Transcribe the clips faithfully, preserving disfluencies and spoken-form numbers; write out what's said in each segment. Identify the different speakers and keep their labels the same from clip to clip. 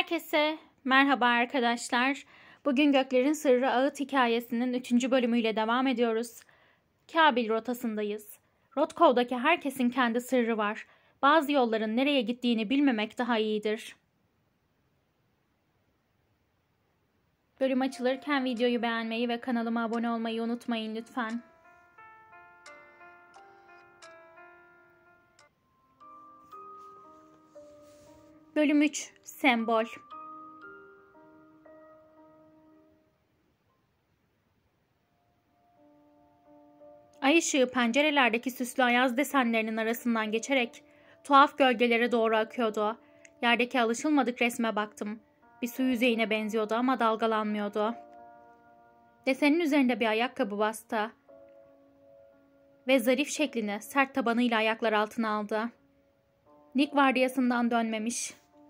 Speaker 1: Herkese merhaba arkadaşlar. Bugün Göklerin Sırrı Ağıt hikayesinin üçüncü bölümüyle devam ediyoruz. Kabil rotasındayız. Rotkov'daki herkesin kendi sırrı var. Bazı yolların nereye gittiğini bilmemek daha iyidir. Bölüm açılırken videoyu beğenmeyi ve kanalıma abone olmayı unutmayın lütfen. Bölüm üç. Sembol. Ay ışığı pencerelerdeki süslü ayaz desenlerinin arasından geçerek tuhaf gölgelere doğru akıyordu. Yerdeki alışılmadık resme baktım. Bir su yüzeyine benziyordu ama dalgalanmıyordu. Desenin üzerinde bir ayakkabı bastı ve zarif şeklini sert tabanıyla ayaklar altına aldı. Nick vardiyasından dönmemiş.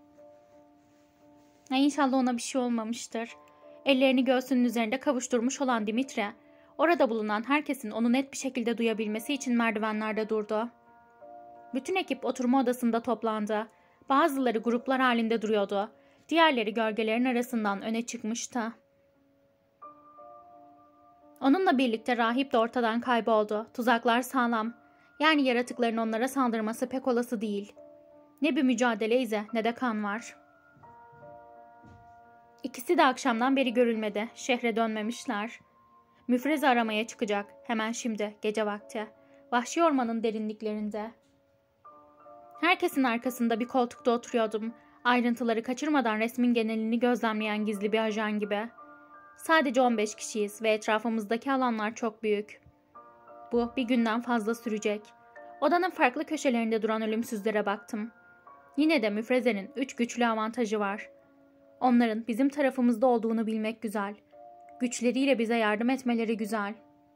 Speaker 1: Ay inşallah ona bir şey olmamıştır. Ellerini göğsünün üzerinde kavuşturmuş olan Dimitri, orada bulunan herkesin onu net bir şekilde duyabilmesi için merdivenlerde durdu. Bütün ekip oturma odasında toplandı. Bazıları gruplar halinde duruyordu. Diğerleri gölgelerin arasından öne çıkmıştı. Onunla birlikte rahip de ortadan kayboldu. Tuzaklar sağlam. Yani yaratıkların onlara saldırması pek olası değil. Ne bir mücadele izi ne de kan var. İkisi de akşamdan beri görülmedi. Şehre dönmemişler. Müfreze aramaya çıkacak. Hemen şimdi, gece vakti. Vahşi ormanın derinliklerinde. Herkesin arkasında bir koltukta oturuyordum. Ayrıntıları kaçırmadan resmin genelini gözlemleyen gizli bir ajan gibi. Sadece on beş kişiyiz ve etrafımızdaki alanlar çok büyük. Bu bir günden fazla sürecek. Odanın farklı köşelerinde duran ölümsüzlere baktım. Yine de müfrezenin üç güçlü avantajı var. Onların bizim tarafımızda olduğunu bilmek güzel. Güçleriyle bize yardım etmeleri güzel.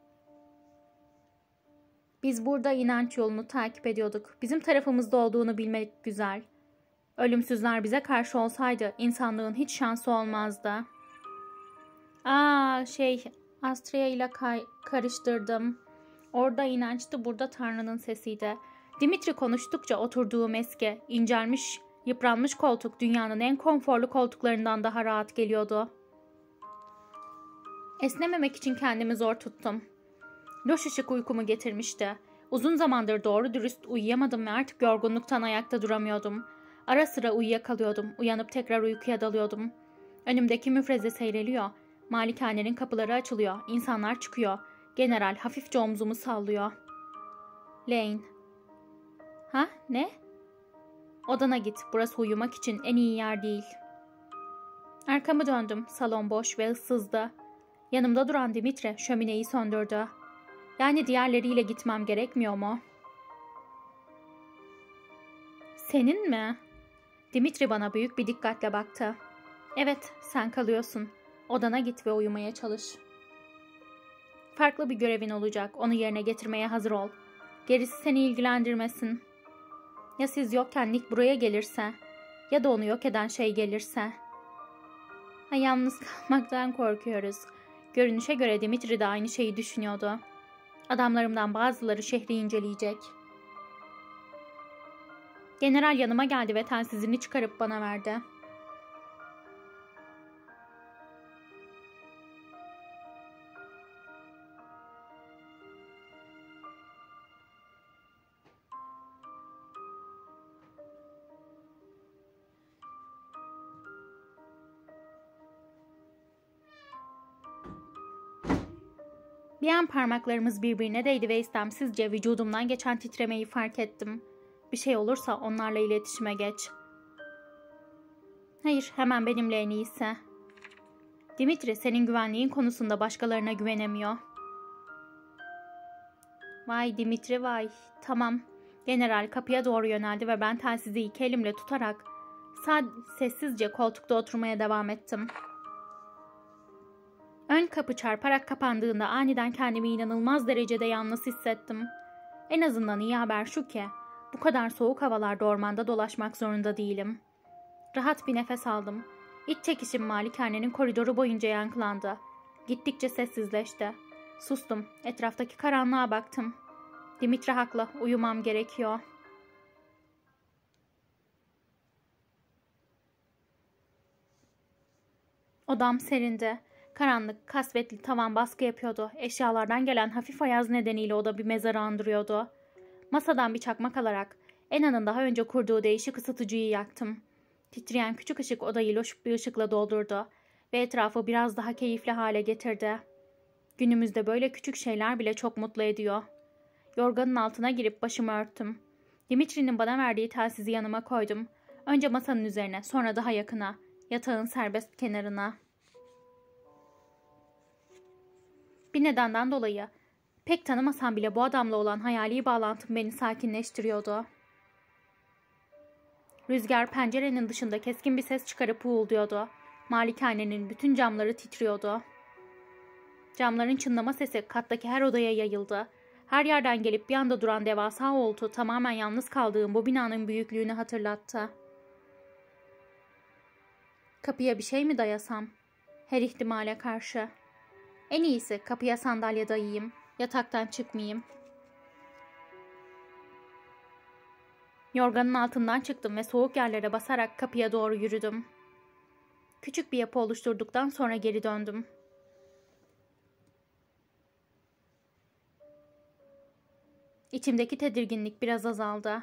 Speaker 1: Biz burada inanç yolunu takip ediyorduk. Bizim tarafımızda olduğunu bilmek güzel. Ölümsüzler bize karşı olsaydı insanlığın hiç şansı olmazdı. Aa şey Astrea ile karıştırdım. Orada inançtı, burada Tanrı'nın sesiydi. Dimitri konuştukça oturduğum eski, incelmiş, yıpranmış koltuk dünyanın en konforlu koltuklarından daha rahat geliyordu. Esnememek için kendimi zor tuttum. Loş ışık uykumu getirmişti. Uzun zamandır doğru dürüst uyuyamadım ve artık yorgunluktan ayakta duramıyordum. Ara sıra uyuyakalıyordum. Uyanıp tekrar uykuya dalıyordum. Önümdeki müfreze seyreliyor. Malikanenin kapıları açılıyor. İnsanlar çıkıyor. General hafifçe omzumu sallıyor. Lane. Ha? Ne? Odana git. Burası uyumak için en iyi yer değil. Arkamı döndüm. Salon boş ve ıssızdı. Yanımda duran Dimitri şömineyi söndürdü. Yani diğerleriyle gitmem gerekmiyor mu? Senin mi? Dimitri bana büyük bir dikkatle baktı. Evet, sen kalıyorsun. Odana git ve uyumaya çalış. Farklı bir görevin olacak. Onu yerine getirmeye hazır ol. Gerisi seni ilgilendirmesin. Ya siz yokken Nick buraya gelirse? Ya da onu yok eden şey gelirse? Ha, yalnız kalmaktan korkuyoruz. Görünüşe göre Dimitri de aynı şeyi düşünüyordu. Adamlarımdan bazıları şehri inceleyecek. General yanıma geldi ve telsizini çıkarıp bana verdi. Bir an parmaklarımız birbirine değdi ve istemsizce vücudumdan geçen titremeyi fark ettim. Bir şey olursa onlarla iletişime geç. Hayır, hemen benimle en iyisi. Dimitri senin güvenliğin konusunda başkalarına güvenemiyor. Vay Dimitri vay. Tamam. General kapıya doğru yöneldi ve ben telsizi iki elimle tutarak sessizce koltukta oturmaya devam ettim. Ön kapı çarparak kapandığında aniden kendimi inanılmaz derecede yalnız hissettim. En azından iyi haber şu ki, bu kadar soğuk havalarda ormanda dolaşmak zorunda değilim. Rahat bir nefes aldım. İç çekişim malikanenin koridoru boyunca yankılandı. Gittikçe sessizleşti. Sustum. Etraftaki karanlığa baktım. Dimitri haklı. Uyumam gerekiyor. Odam serindi. Karanlık, kasvetli tavan baskı yapıyordu. Eşyalardan gelen hafif ayaz nedeniyle oda bir mezarı andırıyordu. Masadan bir çakmak alarak Ena'nın daha önce kurduğu değişik ısıtıcıyı yaktım. Titreyen küçük ışık odayı loş bir ışıkla doldurdu ve etrafı biraz daha keyifli hale getirdi. Günümüzde böyle küçük şeyler bile çok mutlu ediyor. Yorganın altına girip başımı örttüm. Dimitri'nin bana verdiği telsizi yanıma koydum. Önce masanın üzerine, sonra daha yakına, yatağın serbest kenarına. Bir nedenden dolayı pek tanımasam bile bu adamla olan hayali bağlantım beni sakinleştiriyordu. Rüzgar pencerenin dışında keskin bir ses çıkarıp uğulduyordu. Malikanenin bütün camları titriyordu. Camların çınlama sesi kattaki her odaya yayıldı. Her yerden gelip bir anda duran devasa uğultu tamamen yalnız kaldığım bu binanın büyüklüğünü hatırlattı. Kapıya bir şey mi dayasam? Her ihtimale karşı. En iyisi kapıya sandalye dayayayım. Yataktan çıkmayayım. Yorganın altından çıktım ve soğuk yerlere basarak kapıya doğru yürüdüm. Küçük bir yapı oluşturduktan sonra geri döndüm. İçimdeki tedirginlik biraz azaldı.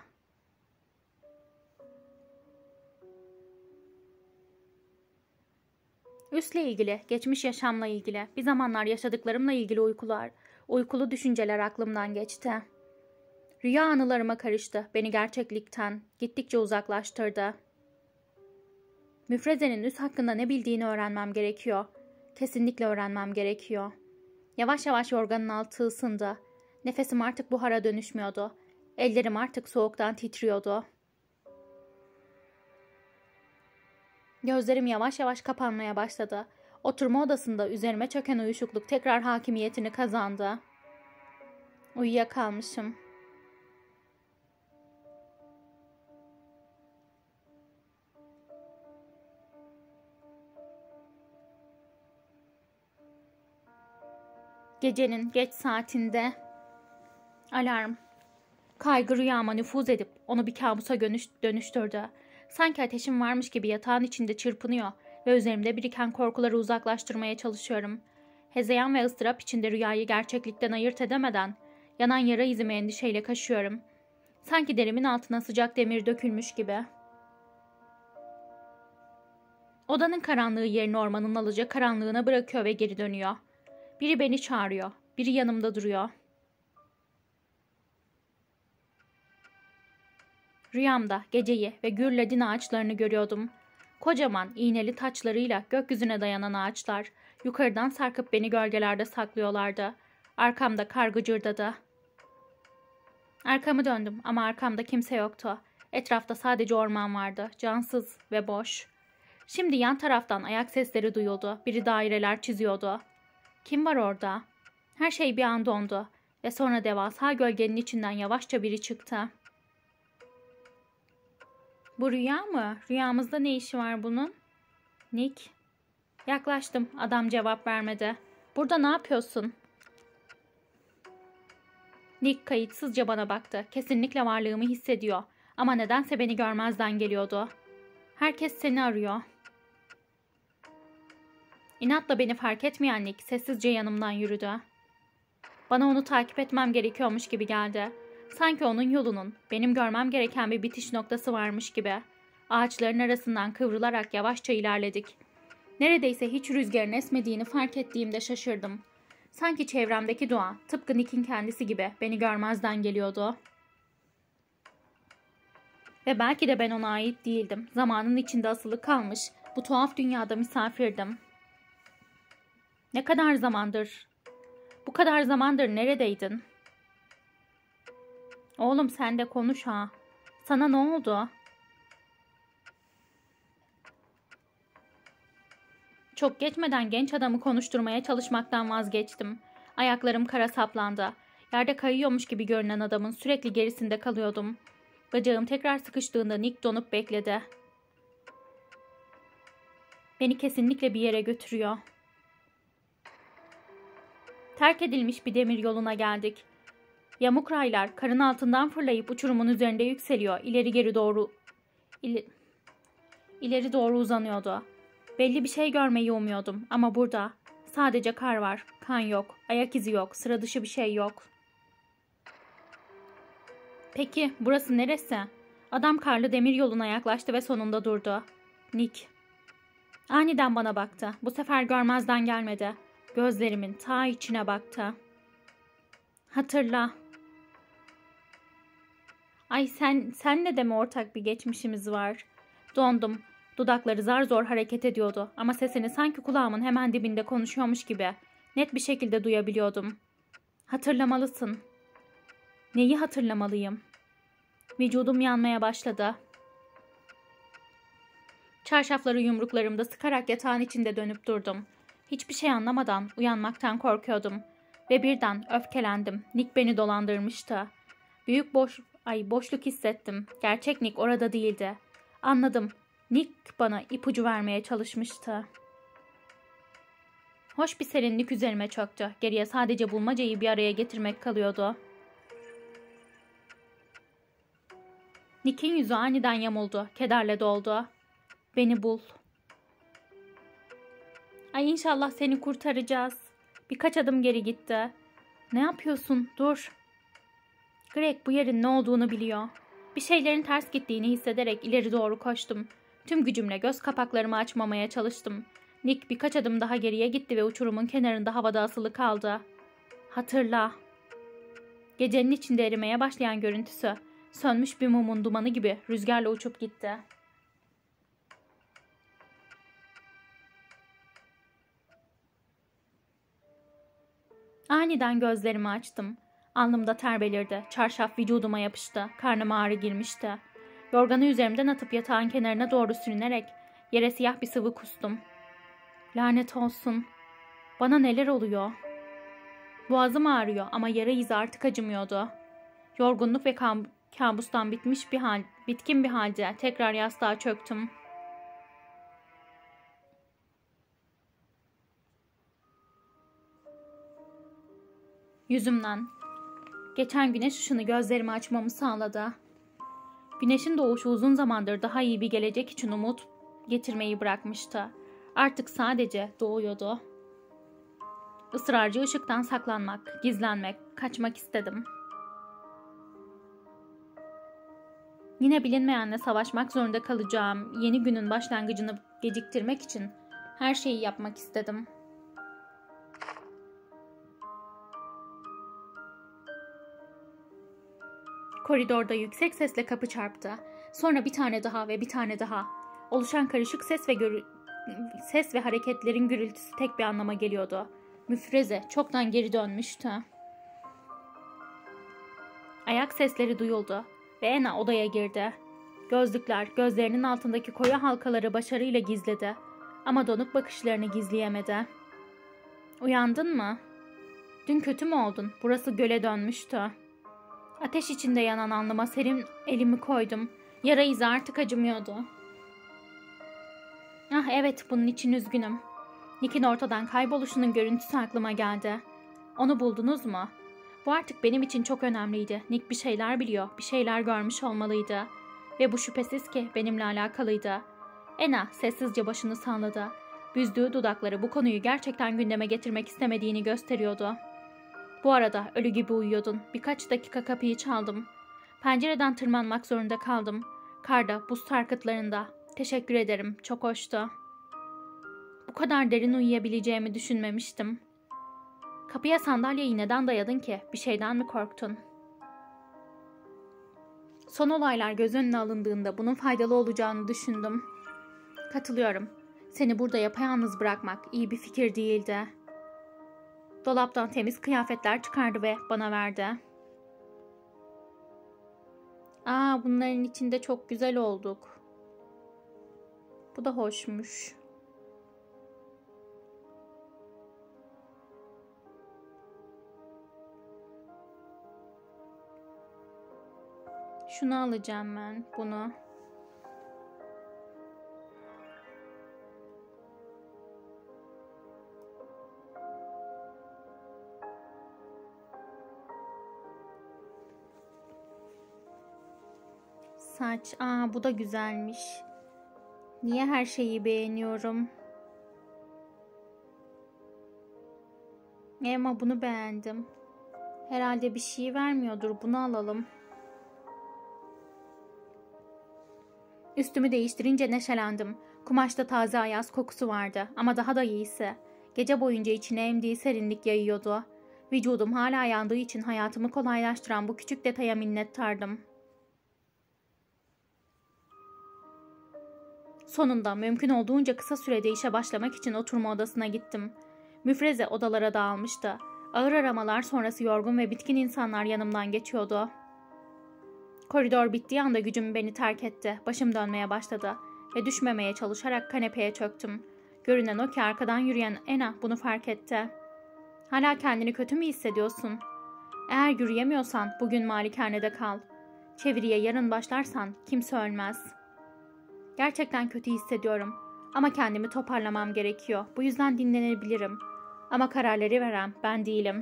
Speaker 1: Üstle ilgili, geçmiş yaşamla ilgili, bir zamanlar yaşadıklarımla ilgili uykular, uykulu düşünceler aklımdan geçti. Rüya anılarıma karıştı, beni gerçeklikten gittikçe uzaklaştırdı. Müfrezenin üs hakkında ne bildiğini öğrenmem gerekiyor. Kesinlikle öğrenmem gerekiyor. Yavaş yavaş yorganın altı ısındı. Nefesim artık buhara dönüşmüyordu. Ellerim artık soğuktan titriyordu. Gözlerim yavaş yavaş kapanmaya başladı. Oturma odasında üzerime çöken uyuşukluk tekrar hakimiyetini kazandı. Uyuyakalmışım. Gecenin geç saatinde alarm. Kaygı rüyama nüfuz edip onu bir kabusa dönüştürdü. Sanki ateşim varmış gibi yatağın içinde çırpınıyor ve üzerimde biriken korkuları uzaklaştırmaya çalışıyorum. Hezeyan ve ıstırap içinde rüyayı gerçeklikten ayırt edemeden yanan yara izimi endişeyle kaşıyorum. Sanki derimin altına sıcak demir dökülmüş gibi. Odanın karanlığı yerini ormanın alaca karanlığına bırakıyor ve geri dönüyor. Biri beni çağırıyor, biri yanımda duruyor. Rüyamda geceyi ve gür ladin ağaçlarını görüyordum. Kocaman, iğneli taçlarıyla gökyüzüne dayanan ağaçlar yukarıdan sarkıp beni gölgelerde saklıyorlardı. Arkamda kar gıcırdadı. Arkamı döndüm ama arkamda kimse yoktu. Etrafta sadece orman vardı, cansız ve boş. Şimdi yan taraftan ayak sesleri duyuldu. Biri daireler çiziyordu. Kim var orada? Her şey bir an dondu ve sonra devasa gölgenin içinden yavaşça biri çıktı. Bu rüya mı? Rüyamızda ne işi var bunun? Nick. Yaklaştım. Adam cevap vermedi. Burada ne yapıyorsun? Nick kayıtsızca bana baktı. Kesinlikle varlığımı hissediyor. Ama nedense beni görmezden geliyordu. Herkes seni arıyor. İnatla beni fark etmeyen Nick sessizce yanımdan yürüdü. Bana onu takip etmem gerekiyormuş gibi geldi. Sanki onun yolunun benim görmem gereken bir bitiş noktası varmış gibi. Ağaçların arasından kıvrılarak yavaşça ilerledik. Neredeyse hiç rüzgarın esmediğini fark ettiğimde şaşırdım. Sanki çevremdeki doğa tıpkı Nick'in kendisi gibi beni görmezden geliyordu. Ve belki de ben ona ait değildim. Zamanın içinde asılı kalmış bu tuhaf dünyada misafirdim. Ne kadar zamandır? Bu kadar zamandır neredeydin? Oğlum sen de konuş ha. Sana ne oldu? Çok geçmeden genç adamı konuşturmaya çalışmaktan vazgeçtim. Ayaklarım kara saplandı. Yerde kayıyormuş gibi görünen adamın sürekli gerisinde kalıyordum. Bacağım tekrar sıkıştığında Nick donup bekledi. Beni kesinlikle bir yere götürüyor. Terk edilmiş bir demir yoluna geldik. Yamuk raylar karın altından fırlayıp uçurumun üzerinde yükseliyor. İleri geri doğru ileri, ileri doğru uzanıyordu. Belli bir şey görmeyi umuyordum ama burada sadece kar var, kan yok, ayak izi yok, sıra dışı bir şey yok. Peki burası neresi? Adam karlı demir yoluna yaklaştı ve sonunda durdu. Nick. Aniden bana baktı. Bu sefer görmezden gelmedi. Gözlerimin ta içine baktı. Hatırla. Ay sen, senle de mi ortak bir geçmişimiz var? Dondum. Dudakları zar zor hareket ediyordu ama sesini sanki kulağımın hemen dibinde konuşuyormuş gibi net bir şekilde duyabiliyordum. Hatırlamalısın. Neyi hatırlamalıyım? Vücudum yanmaya başladı. Çarşafları yumruklarımda sıkarak yatağın içinde dönüp durdum. Hiçbir şey anlamadan uyanmaktan korkuyordum. Ve birden öfkelendim. Nick beni dolandırmıştı. Büyük boş, ay boşluk hissettim. Gerçek Nick orada değildi. Anladım. Nick bana ipucu vermeye çalışmıştı. Hoş bir serinlik üzerime çöktü. Geriye sadece bulmacayı bir araya getirmek kalıyordu. Nick'in yüzü aniden yamuldu. Kederle doldu. Beni bul. Ay inşallah seni kurtaracağız. Birkaç adım geri gitti. Ne yapıyorsun? Dur. Greg bu yerin ne olduğunu biliyor. Bir şeylerin ters gittiğini hissederek ileri doğru koştum. Tüm gücümle göz kapaklarımı açmamaya çalıştım. Nick birkaç adım daha geriye gitti ve uçurumun kenarında havada asılı kaldı. Hatırla. Gecenin içinde erimeye başlayan görüntüsü, sönmüş bir mumun dumanı gibi rüzgarla uçup gitti. Aniden gözlerimi açtım. Alnımda ter belirdi. Çarşaf vücuduma yapıştı. Karnıma ağrı girmişti. Yorganı üzerimden atıp yatağın kenarına doğru sürünerek yere siyah bir sıvı kustum. Lanet olsun. Bana neler oluyor? Boğazım ağrıyor ama yara izi artık acımıyordu. Yorgunluk ve kam kabustan bitmiş bir hal, bitkin bir halde tekrar yastığa çöktüm. Yüzümden geçen güneş ışını gözlerimi açmamı sağladı. Güneşin doğuşu uzun zamandır daha iyi bir gelecek için umut getirmeyi bırakmıştı. Artık sadece doğuyordu. Israrcı ışıktan saklanmak, gizlenmek, kaçmak istedim. Yine bilinmeyenle savaşmak zorunda kalacağım yeni günün başlangıcını geciktirmek için her şeyi yapmak istedim. Koridorda yüksek sesle kapı çarptı. Sonra bir tane daha ve bir tane daha. Oluşan karışık ses ve görü ses ve hareketlerin gürültüsü tek bir anlama geliyordu. Müfreze çoktan geri dönmüştü. Ayak sesleri duyuldu ve Ena odaya girdi. Gözlükler gözlerinin altındaki koyu halkaları başarıyla gizledi ama donuk bakışlarını gizleyemedi. Uyandın mı? Dün kötü mü oldun? Burası göle dönmüştü. Ateş içinde yanan alnıma serin elimi koydum. Yara izi artık acımıyordu. Ah evet, bunun için üzgünüm. Nick'in ortadan kayboluşunun görüntüsü aklıma geldi. Onu buldunuz mu? Bu artık benim için çok önemliydi. Nick bir şeyler biliyor, bir şeyler görmüş olmalıydı. Ve bu şüphesiz ki benimle alakalıydı. Ena sessizce başını salladı. Büzdüğü dudakları bu konuyu gerçekten gündeme getirmek istemediğini gösteriyordu. Bu arada ölü gibi uyuyordun. Birkaç dakika kapıyı çaldım. Pencereden tırmanmak zorunda kaldım. Karda, buz sarkıtlarında. Teşekkür ederim, çok hoştu. Bu kadar derin uyuyabileceğimi düşünmemiştim. Kapıya sandalyeyi neden dayadın ki? Bir şeyden mi korktun? Son olaylar göz önüne alındığında bunun faydalı olacağını düşündüm. Katılıyorum. Seni burada yapayalnız bırakmak iyi bir fikir değildi. Dolaptan temiz kıyafetler çıkardı ve bana verdi. Aa, bunların içinde çok güzel olduk. Bu da hoşmuş. Şunu alacağım ben, bunu. Saç, aa bu da güzelmiş. Niye her şeyi beğeniyorum? Ama bunu beğendim. Herhalde bir şey vermiyordur. Bunu alalım. Üstümü değiştirince neşelendim. Kumaşta taze ayaz kokusu vardı ama daha da iyisi. Gece boyunca içine emdiği serinlik yayıyordu. Vücudum hala yandığı için hayatımı kolaylaştıran bu küçük detaya minnettardım. Sonunda mümkün olduğunca kısa sürede işe başlamak için oturma odasına gittim. Müfreze odalara dağılmıştı. Ağır aramalar sonrası yorgun ve bitkin insanlar yanımdan geçiyordu. Koridor bittiği anda gücüm beni terk etti. Başım dönmeye başladı ve düşmemeye çalışarak kanepeye çöktüm. Görünen o ki arkadan yürüyen Ena bunu fark etti. Hala kendini kötü mü hissediyorsun? Eğer yürüyemiyorsan bugün malikanede kal. Çeviriye yarın başlarsan kimse ölmez. Gerçekten kötü hissediyorum ama kendimi toparlamam gerekiyor. Bu yüzden dinlenebilirim. Ama kararları veren ben değilim.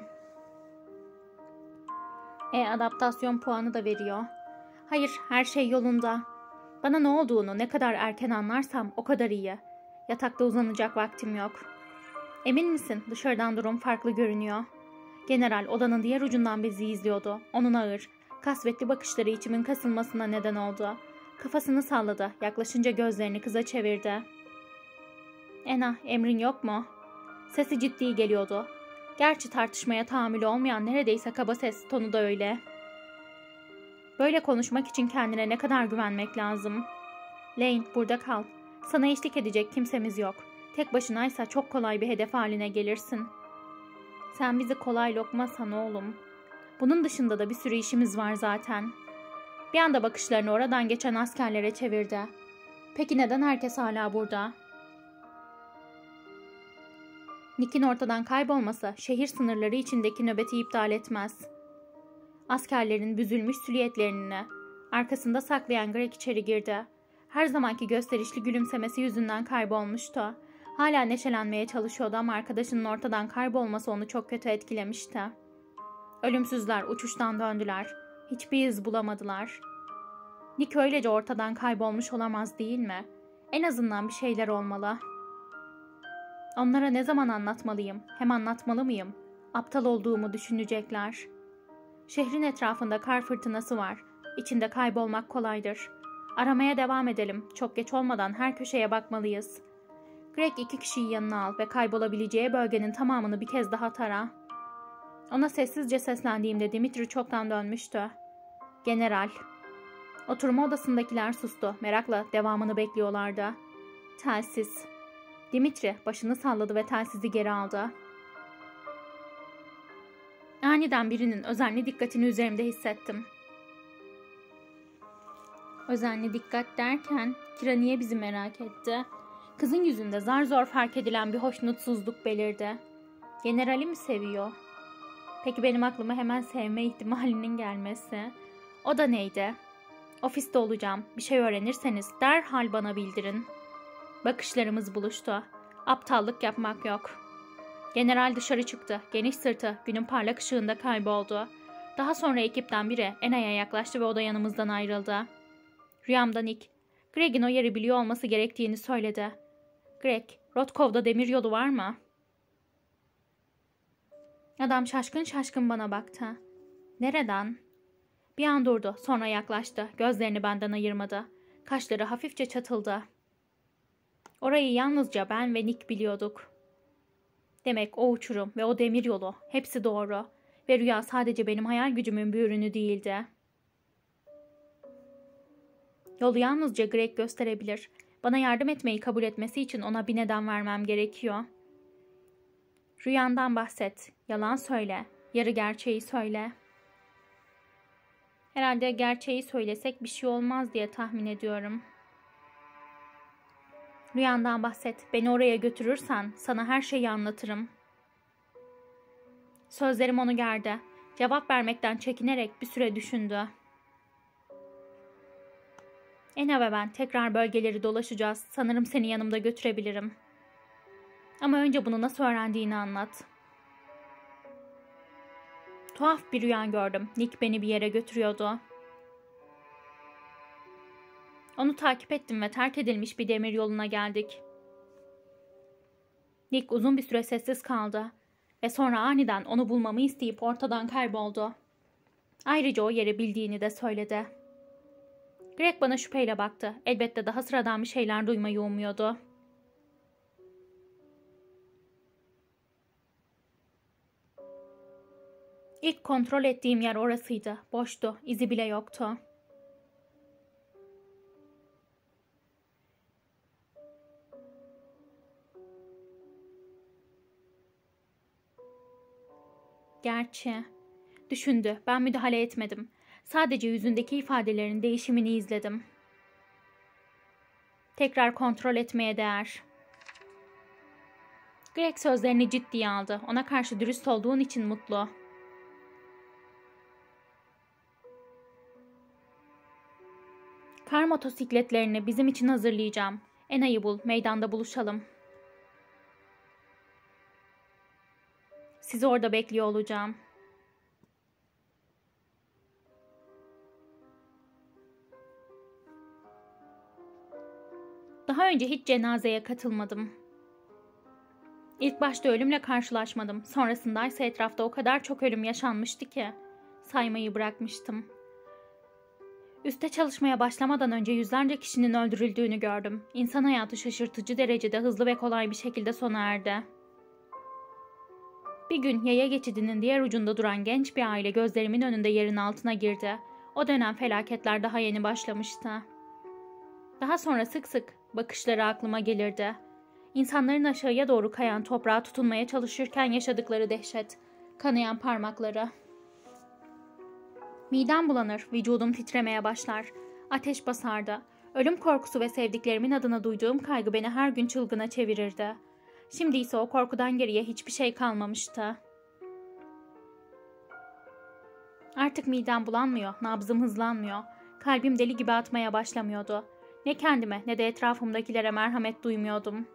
Speaker 1: E adaptasyon puanı da veriyor. Hayır, her şey yolunda. Bana ne olduğunu ne kadar erken anlarsam o kadar iyi. Yatakta uzanacak vaktim yok. Emin misin? Dışarıdan durum farklı görünüyor. General odanın diğer ucundan bizi izliyordu. Onun ağır, kasvetli bakışları içimin kasılmasına neden oldu. Kafasını salladı. Yaklaşınca gözlerini kıza çevirdi. Ena, emrin yok mu? Sesi ciddi geliyordu. Gerçi tartışmaya tahammülü olmayan neredeyse kaba ses tonu da öyle. Böyle konuşmak için kendine ne kadar güvenmek lazım? Lane, burada kal. Sana eşlik edecek kimsemiz yok. Tek başınaysa çok kolay bir hedef haline gelirsin. Sen bizi kolay lokmasan oğlum. Bunun dışında da bir sürü işimiz var zaten. Bir anda bakışlarını oradan geçen askerlere çevirdi. Peki neden herkes hala burada? Nick'in ortadan kaybolması şehir sınırları içindeki nöbeti iptal etmez. Askerlerin büzülmüş silüetlerini arkasında saklayan Greg içeri girdi. Her zamanki gösterişli gülümsemesi yüzünden kaybolmuştu. Hala neşelenmeye çalışıyordu ama arkadaşının ortadan kaybolması onu çok kötü etkilemişti. Ölümsüzler uçuştan döndüler. Hiçbir iz bulamadılar. Nick öylece ortadan kaybolmuş olamaz değil mi? En azından bir şeyler olmalı. Onlara ne zaman anlatmalıyım? Hem anlatmalı mıyım? Aptal olduğumu düşünecekler. Şehrin etrafında kar fırtınası var. İçinde kaybolmak kolaydır. Aramaya devam edelim. Çok geç olmadan her köşeye bakmalıyız. Greg iki kişiyi yanına al ve kaybolabileceği bölgenin tamamını bir kez daha tara. Ona sessizce seslendiğimde Dimitri çoktan dönmüştü. General. Oturma odasındakiler sustu. Merakla devamını bekliyorlardı. Telsiz. Dimitri başını salladı ve telsizi geri aldı. Aniden birinin özenli dikkatini üzerimde hissettim. Özenli dikkat derken Kira niye bizi merak etti? Kızın yüzünde zar zor fark edilen bir hoşnutsuzluk belirdi. Generali mi seviyor? Peki benim aklıma hemen sevme ihtimalinin gelmesi. O da neydi? Ofiste olacağım. Bir şey öğrenirseniz derhal bana bildirin. Bakışlarımız buluştu. Aptallık yapmak yok. General dışarı çıktı. Geniş sırtı günün parlak ışığında kayboldu. Daha sonra ekipten biri Ena'ya yaklaştı ve o da yanımızdan ayrıldı. Rüyamda Nick, Greg'in o yeri biliyor olması gerektiğini söyledi. Greg, Rotkov'da demir yolu var mı? Adam şaşkın şaşkın bana baktı. Nereden? Bir an durdu, sonra yaklaştı. Gözlerini benden ayırmadı. Kaşları hafifçe çatıldı. Orayı yalnızca ben ve Nick biliyorduk. Demek o uçurum ve o demir yolu hepsi doğru. Ve rüya sadece benim hayal gücümün bir ürünü değildi. Yolu yalnızca Greg gösterebilir. Bana yardım etmeyi kabul etmesi için ona bir neden vermem gerekiyor. Rüyandan bahset. Yalan söyle. Yarı gerçeği söyle. Herhalde gerçeği söylesek bir şey olmaz diye tahmin ediyorum. Rüyandan bahset. Beni oraya götürürsen sana her şeyi anlatırım. Sözlerim onu gerdi. Cevap vermekten çekinerek bir süre düşündü. Ena ve ben tekrar bölgeleri dolaşacağız. Sanırım seni yanımda götürebilirim. Ama önce bunu nasıl öğrendiğini anlat. Tuhaf bir rüya gördüm. Nick beni bir yere götürüyordu. Onu takip ettim ve terk edilmiş bir demir yoluna geldik. Nick uzun bir süre sessiz kaldı ve sonra aniden onu bulmamı isteyip ortadan kayboldu. Ayrıca o yeri bildiğini de söyledi. Greg bana şüpheyle baktı. Elbette daha sıradan bir şeyler duymayı umuyordu. İlk kontrol ettiğim yer orasıydı. Boştu. İzi bile yoktu. Gerçi, düşündü. Ben müdahale etmedim. Sadece yüzündeki ifadelerin değişimini izledim. Tekrar kontrol etmeye değer. Greg sözlerini ciddiye aldı. Ona karşı dürüst olduğun için mutlu. Kar motosikletlerini bizim için hazırlayacağım. Ena'yı bul, meydanda buluşalım. Sizi orada bekliyor olacağım. Daha önce hiç cenazeye katılmadım. İlk başta ölümle karşılaşmadım. Sonrasındaysa etrafta o kadar çok ölüm yaşanmıştı ki saymayı bırakmıştım. Üste çalışmaya başlamadan önce yüzlerce kişinin öldürüldüğünü gördüm. İnsan hayatı şaşırtıcı derecede hızlı ve kolay bir şekilde sona erdi. Bir gün yaya geçidinin diğer ucunda duran genç bir aile gözlerimin önünde yerin altına girdi. O dönem felaketler daha yeni başlamıştı. Daha sonra sık sık bakışları aklıma gelirdi. İnsanların aşağıya doğru kayan toprağa tutunmaya çalışırken yaşadıkları dehşet, kanayan parmakları. Midem bulanır, vücudum titremeye başlar. Ateş basardı. Ölüm korkusu ve sevdiklerimin adına duyduğum kaygı beni her gün çılgına çevirirdi. Şimdi ise o korkudan geriye hiçbir şey kalmamıştı. Artık midem bulanmıyor, nabzım hızlanmıyor. Kalbim deli gibi atmaya başlamıyordu. Ne kendime ne de etrafımdakilere merhamet duymuyordum.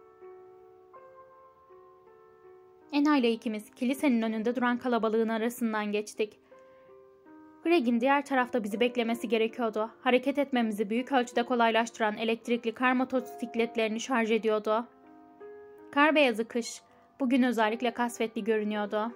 Speaker 1: Ena ile ikimiz kilisenin önünde duran kalabalığın arasından geçtik. Greg'in diğer tarafta bizi beklemesi gerekiyordu. Hareket etmemizi büyük ölçüde kolaylaştıran elektrikli kar motosikletlerini şarj ediyordu. Kar beyazı kış, bugün özellikle kasvetli görünüyordu.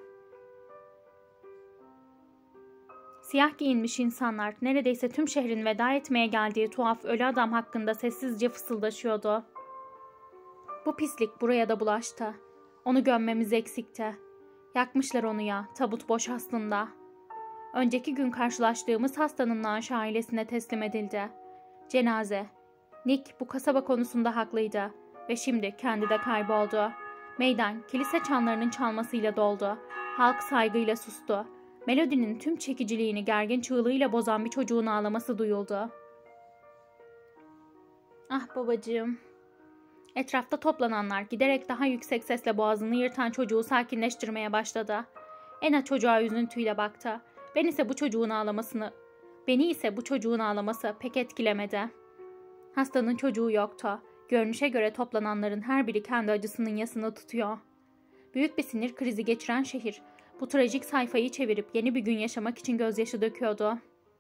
Speaker 1: Siyah giyinmiş insanlar neredeyse tüm şehrin veda etmeye geldiği tuhaf ölü adam hakkında sessizce fısıldaşıyordu. Bu pislik buraya da bulaştı. Onu gömmemiz eksikti. Yakmışlar onu ya, tabut boş aslında. Önceki gün karşılaştığımız hastanın naaşı ailesine teslim edildi. Cenaze. Nick bu kasaba konusunda haklıydı ve şimdi kendi de kayboldu. Meydan kilise çanlarının çalmasıyla doldu. Halk saygıyla sustu. Melodinin tüm çekiciliğini gergin çığlığıyla bozan bir çocuğun ağlaması duyuldu. Ah babacığım. Etrafta toplananlar giderek daha yüksek sesle boğazını yırtan çocuğu sakinleştirmeye başladı. Ena çocuğa üzüntüyle baktı. Ben ise bu çocuğun ağlamasını, beni ise bu çocuğun ağlaması pek etkilemedi. Hastanın çocuğu yoktu. Görünüşe göre toplananların her biri kendi acısının yasını tutuyor. Büyük bir sinir krizi geçiren şehir, bu trajik sayfayı çevirip yeni bir gün yaşamak için gözyaşı döküyordu.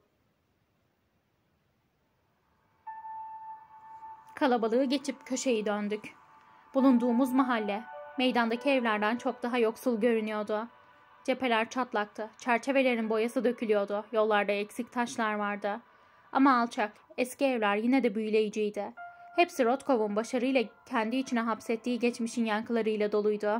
Speaker 1: Kalabalığı geçip köşeyi döndük. Bulunduğumuz mahalle, meydandaki evlerden çok daha yoksul görünüyordu. Cepheler çatlaktı, çerçevelerin boyası dökülüyordu, yollarda eksik taşlar vardı. Ama alçak, eski evler yine de büyüleyiciydi. Hepsi Rotkov'un başarıyla kendi içine hapsettiği geçmişin yankılarıyla doluydu.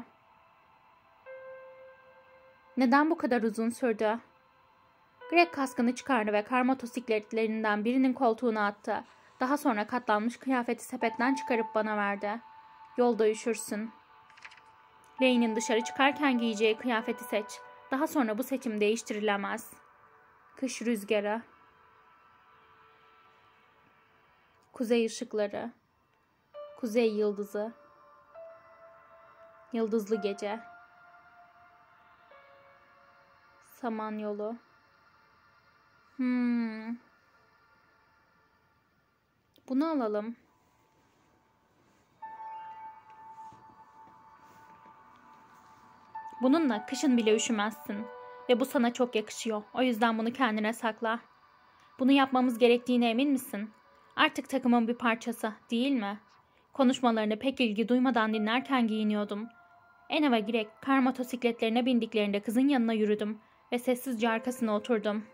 Speaker 1: Neden bu kadar uzun sürdü? Greg kaskını çıkardı ve kar motosikletlerinden birinin koltuğuna attı. Daha sonra katlanmış kıyafeti sepetten çıkarıp bana verdi. Yolda üşürsün. Lane'in dışarı çıkarken giyeceği kıyafeti seç. Daha sonra bu seçim değiştirilemez. Kış rüzgarı. Kuzey ışıkları. Kuzey yıldızı. Yıldızlı gece. Samanyolu. Hmm. Bunu alalım. Bununla kışın bile üşümezsin. Ve bu sana çok yakışıyor. O yüzden bunu kendine sakla. Bunu yapmamız gerektiğine emin misin? Artık takımın bir parçası, değil mi? Konuşmalarını pek ilgi duymadan dinlerken giyiniyordum. En eve girek kar motosikletlerine bindiklerinde kızın yanına yürüdüm ve sessizce arkasına oturdum.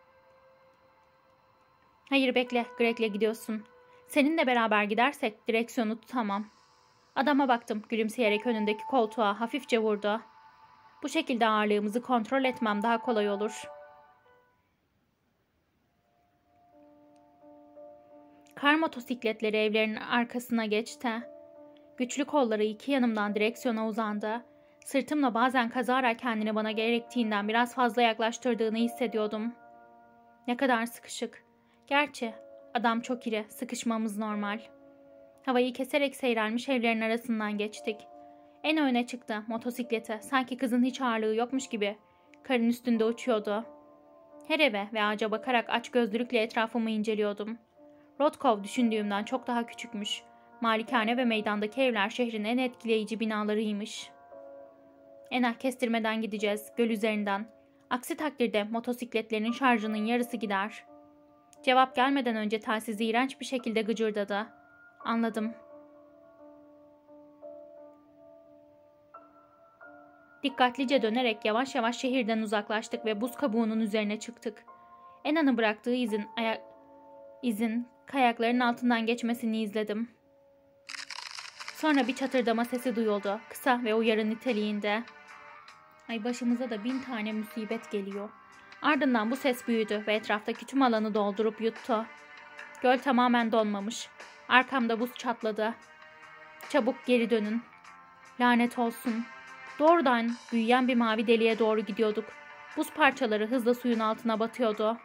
Speaker 1: Hayır bekle, Greg'le gidiyorsun. Seninle beraber gidersek direksiyonu tutamam. Adama baktım, gülümseyerek önündeki koltuğa hafifçe vurdu. Bu şekilde ağırlığımızı kontrol etmem daha kolay olur. Kar motosikletleri evlerinin arkasına geçti. Güçlü kolları iki yanımdan direksiyona uzandı. Sırtımla bazen kazara kendini bana gerektiğinden biraz fazla yaklaştırdığını hissediyordum. Ne kadar sıkışık. Gerçi adam çok iri, sıkışmamız normal. Havayı keserek seyrelmiş evlerin arasından geçtik. En öne çıktı motosiklete, sanki kızın hiç ağırlığı yokmuş gibi karın üstünde uçuyordu. Her eve ve ağaca bakarak açgözlülükle etrafımı inceliyordum. Rotkov düşündüğümden çok daha küçükmüş. Malikane ve meydandaki evler şehrin en etkileyici binalarıymış. Enah kestirmeden gideceğiz, göl üzerinden. Aksi takdirde motosikletlerin şarjının yarısı gider. Cevap gelmeden önce telsizi iğrenç bir şekilde gıcırdadı. Anladım. Dikkatlice dönerek yavaş yavaş şehirden uzaklaştık ve buz kabuğunun üzerine çıktık. Ena'nın bıraktığı izin, ayak, izin kayakların altından geçmesini izledim. Sonra bir çatırdama sesi duyuldu. Kısa ve uyarı niteliğinde. Ay başımıza da bin tane musibet geliyor. Ardından bu ses büyüdü ve etraftaki tüm alanı doldurup yuttu. Göl tamamen donmamış. Arkamda buz çatladı. Çabuk geri dönün. Lanet olsun. Doğrudan büyüyen bir mavi deliğe doğru gidiyorduk. Buz parçaları hızla suyun altına batıyordu.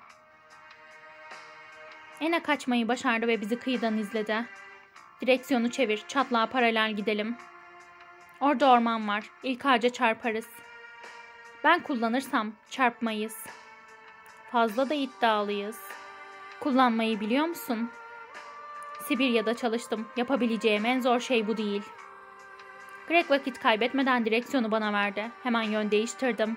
Speaker 1: Ena kaçmayı başardı ve bizi kıyıdan izledi. Direksiyonu çevir, çatlağa paralel gidelim. Orada orman var. İlk ağaca çarparız. Ben kullanırsam çarpmayız. Fazla da iddialıyız. Kullanmayı biliyor musun? Sibirya'da çalıştım. Yapabileceğim en zor şey bu değil. Greg vakit kaybetmeden direksiyonu bana verdi. Hemen yön değiştirdim.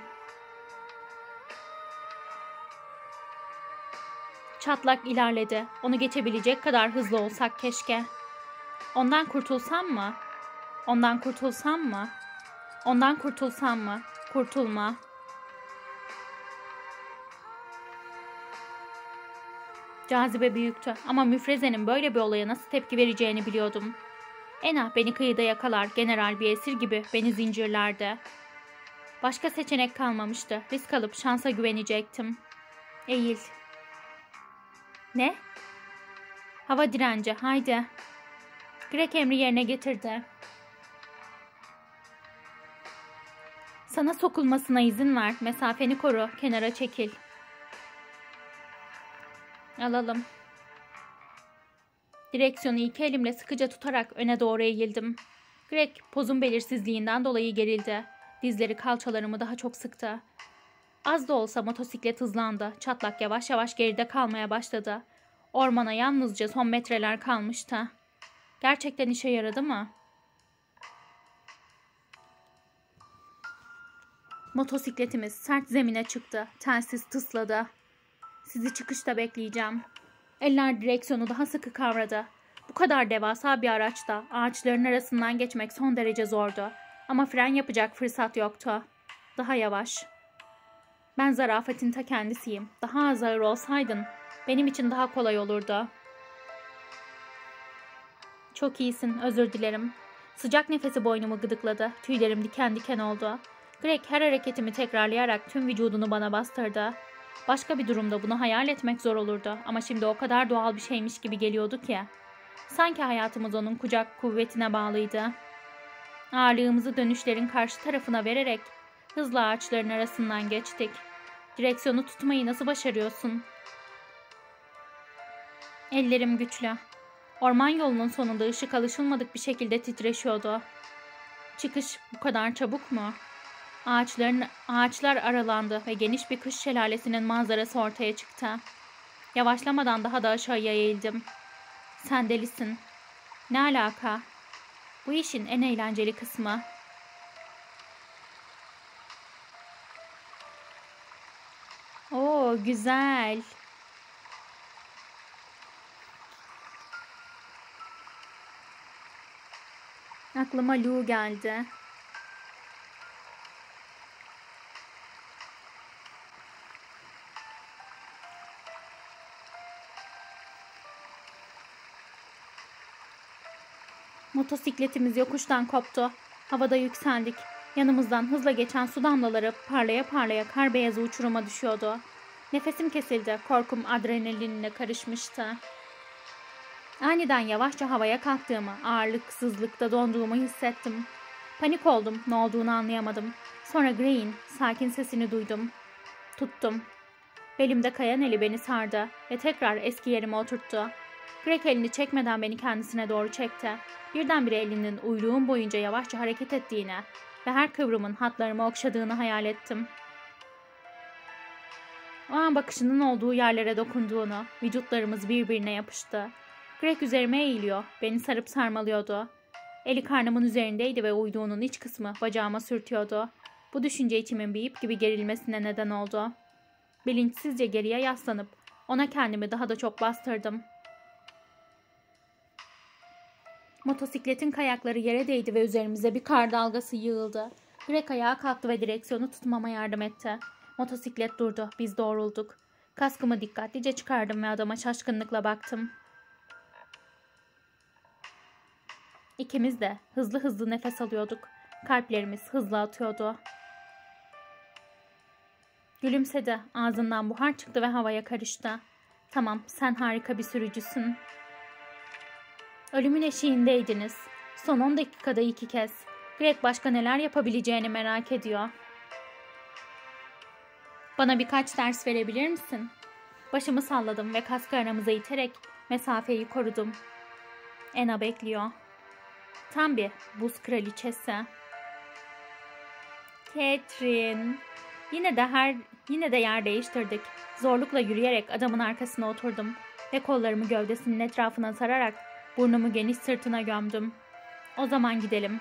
Speaker 1: Çatlak ilerledi. Onu geçebilecek kadar hızlı olsak keşke. Ondan kurtulsam mı? Ondan kurtulsam mı? Ondan kurtulsam mı? Kurtulma. Cazibe büyüktü ama müfrezenin böyle bir olaya nasıl tepki vereceğini biliyordum. Ena beni kıyıda yakalar, general bir esir gibi beni zincirlerdi. Başka seçenek kalmamıştı. Risk alıp şansa güvenecektim. Eğil. Ne? Hava direnci, haydi. Greg emri yerine getirdi. Sana sokulmasına izin ver. Mesafeni koru. Kenara çekil. Alalım. Direksiyonu iki elimle sıkıca tutarak öne doğru eğildim. Greg pozun belirsizliğinden dolayı gerildi. Dizleri kalçalarımı daha çok sıktı. Az da olsa motosiklet hızlandı. Çatlak yavaş yavaş geride kalmaya başladı. Ormana yalnızca son metreler kalmıştı. Gerçekten işe yaradı mı? Motosikletimiz sert zemine çıktı. Telsiz tısladı. Sizi çıkışta bekleyeceğim. Eller direksiyonu daha sıkı kavradı. Bu kadar devasa bir araçta ağaçların arasından geçmek son derece zordu. Ama fren yapacak fırsat yoktu. Daha yavaş. Ben zarafetin ta kendisiyim. Daha az ağır olsaydın benim için daha kolay olurdu. Çok iyisin, özür dilerim. Sıcak nefesi boynumu gıdıkladı. Tüylerim diken diken oldu. Greg her hareketimi tekrarlayarak tüm vücudunu bana bastırdı. Başka bir durumda bunu hayal etmek zor olurdu ama şimdi o kadar doğal bir şeymiş gibi geliyordu ki. Sanki hayatımız onun kucak kuvvetine bağlıydı. Ağırlığımızı dönüşlerin karşı tarafına vererek hızla ağaçların arasından geçtik. Direksiyonu tutmayı nasıl başarıyorsun? Ellerim güçlü. Orman yolunun sonunda ışık alışılmadık bir şekilde titreşiyordu. Çıkış bu kadar çabuk mu? Ağaçların, ağaçlar aralandı ve geniş bir kış şelalesinin manzarası ortaya çıktı. Yavaşlamadan daha da aşağıya eğildim. Sen delisin. Ne alaka? Bu işin en eğlenceli kısmı. Oo, güzel. Aklıma Lou geldi. Motosikletimiz yokuştan koptu. Havada yükseldik. Yanımızdan hızla geçen su damlaları parlaya parlaya kar beyazı uçuruma düşüyordu. Nefesim kesildi. Korkum adrenalinle karışmıştı. Aniden yavaşça havaya kalktığımı, ağırlıksızlıkta donduğumu hissettim. Panik oldum. Ne olduğunu anlayamadım. Sonra Gray'in sakin sesini duydum. Tuttum. Belimde kayan eli beni sardı ve tekrar eski yerime oturttu. Greg elini çekmeden beni kendisine doğru çekti. Birdenbire elinin uyluğum boyunca yavaşça hareket ettiğini ve her kıvrımın hatlarımı okşadığını hayal ettim. O an bakışının olduğu yerlere dokunduğunu, vücutlarımız birbirine yapıştı. Greg üzerime eğiliyor, beni sarıp sarmalıyordu. Eli karnımın üzerindeydi ve uyluğunun iç kısmı bacağıma sürtüyordu. Bu düşünce içimin bir ip gibi gerilmesine neden oldu. Bilinçsizce geriye yaslanıp ona kendimi daha da çok bastırdım. Motosikletin kayakları yere değdi ve üzerimize bir kar dalgası yığıldı. Greg ayağa kalktı ve direksiyonu tutmama yardım etti. Motosiklet durdu. Biz doğrulduk. Kaskımı dikkatlice çıkardım ve adama şaşkınlıkla baktım. İkimiz de hızlı hızlı nefes alıyorduk. Kalplerimiz hızlı atıyordu. Gülümsedi. Ağzından buhar çıktı ve havaya karıştı. Tamam, sen harika bir sürücüsün. Ölümün eşiğindeydiniz. Son on dakikada iki kez. Greg başka neler yapabileceğini merak ediyor. Bana birkaç ders verebilir misin? Başımı salladım ve kaskı aramıza iterek mesafeyi korudum. Anna bekliyor. Tam bir buz kraliçesi. Catherine. Yine de her yine de yer değiştirdik. Zorlukla yürüyerek adamın arkasına oturdum ve kollarımı gövdesinin etrafına sararak burnumu geniş sırtına gömdüm. O zaman gidelim.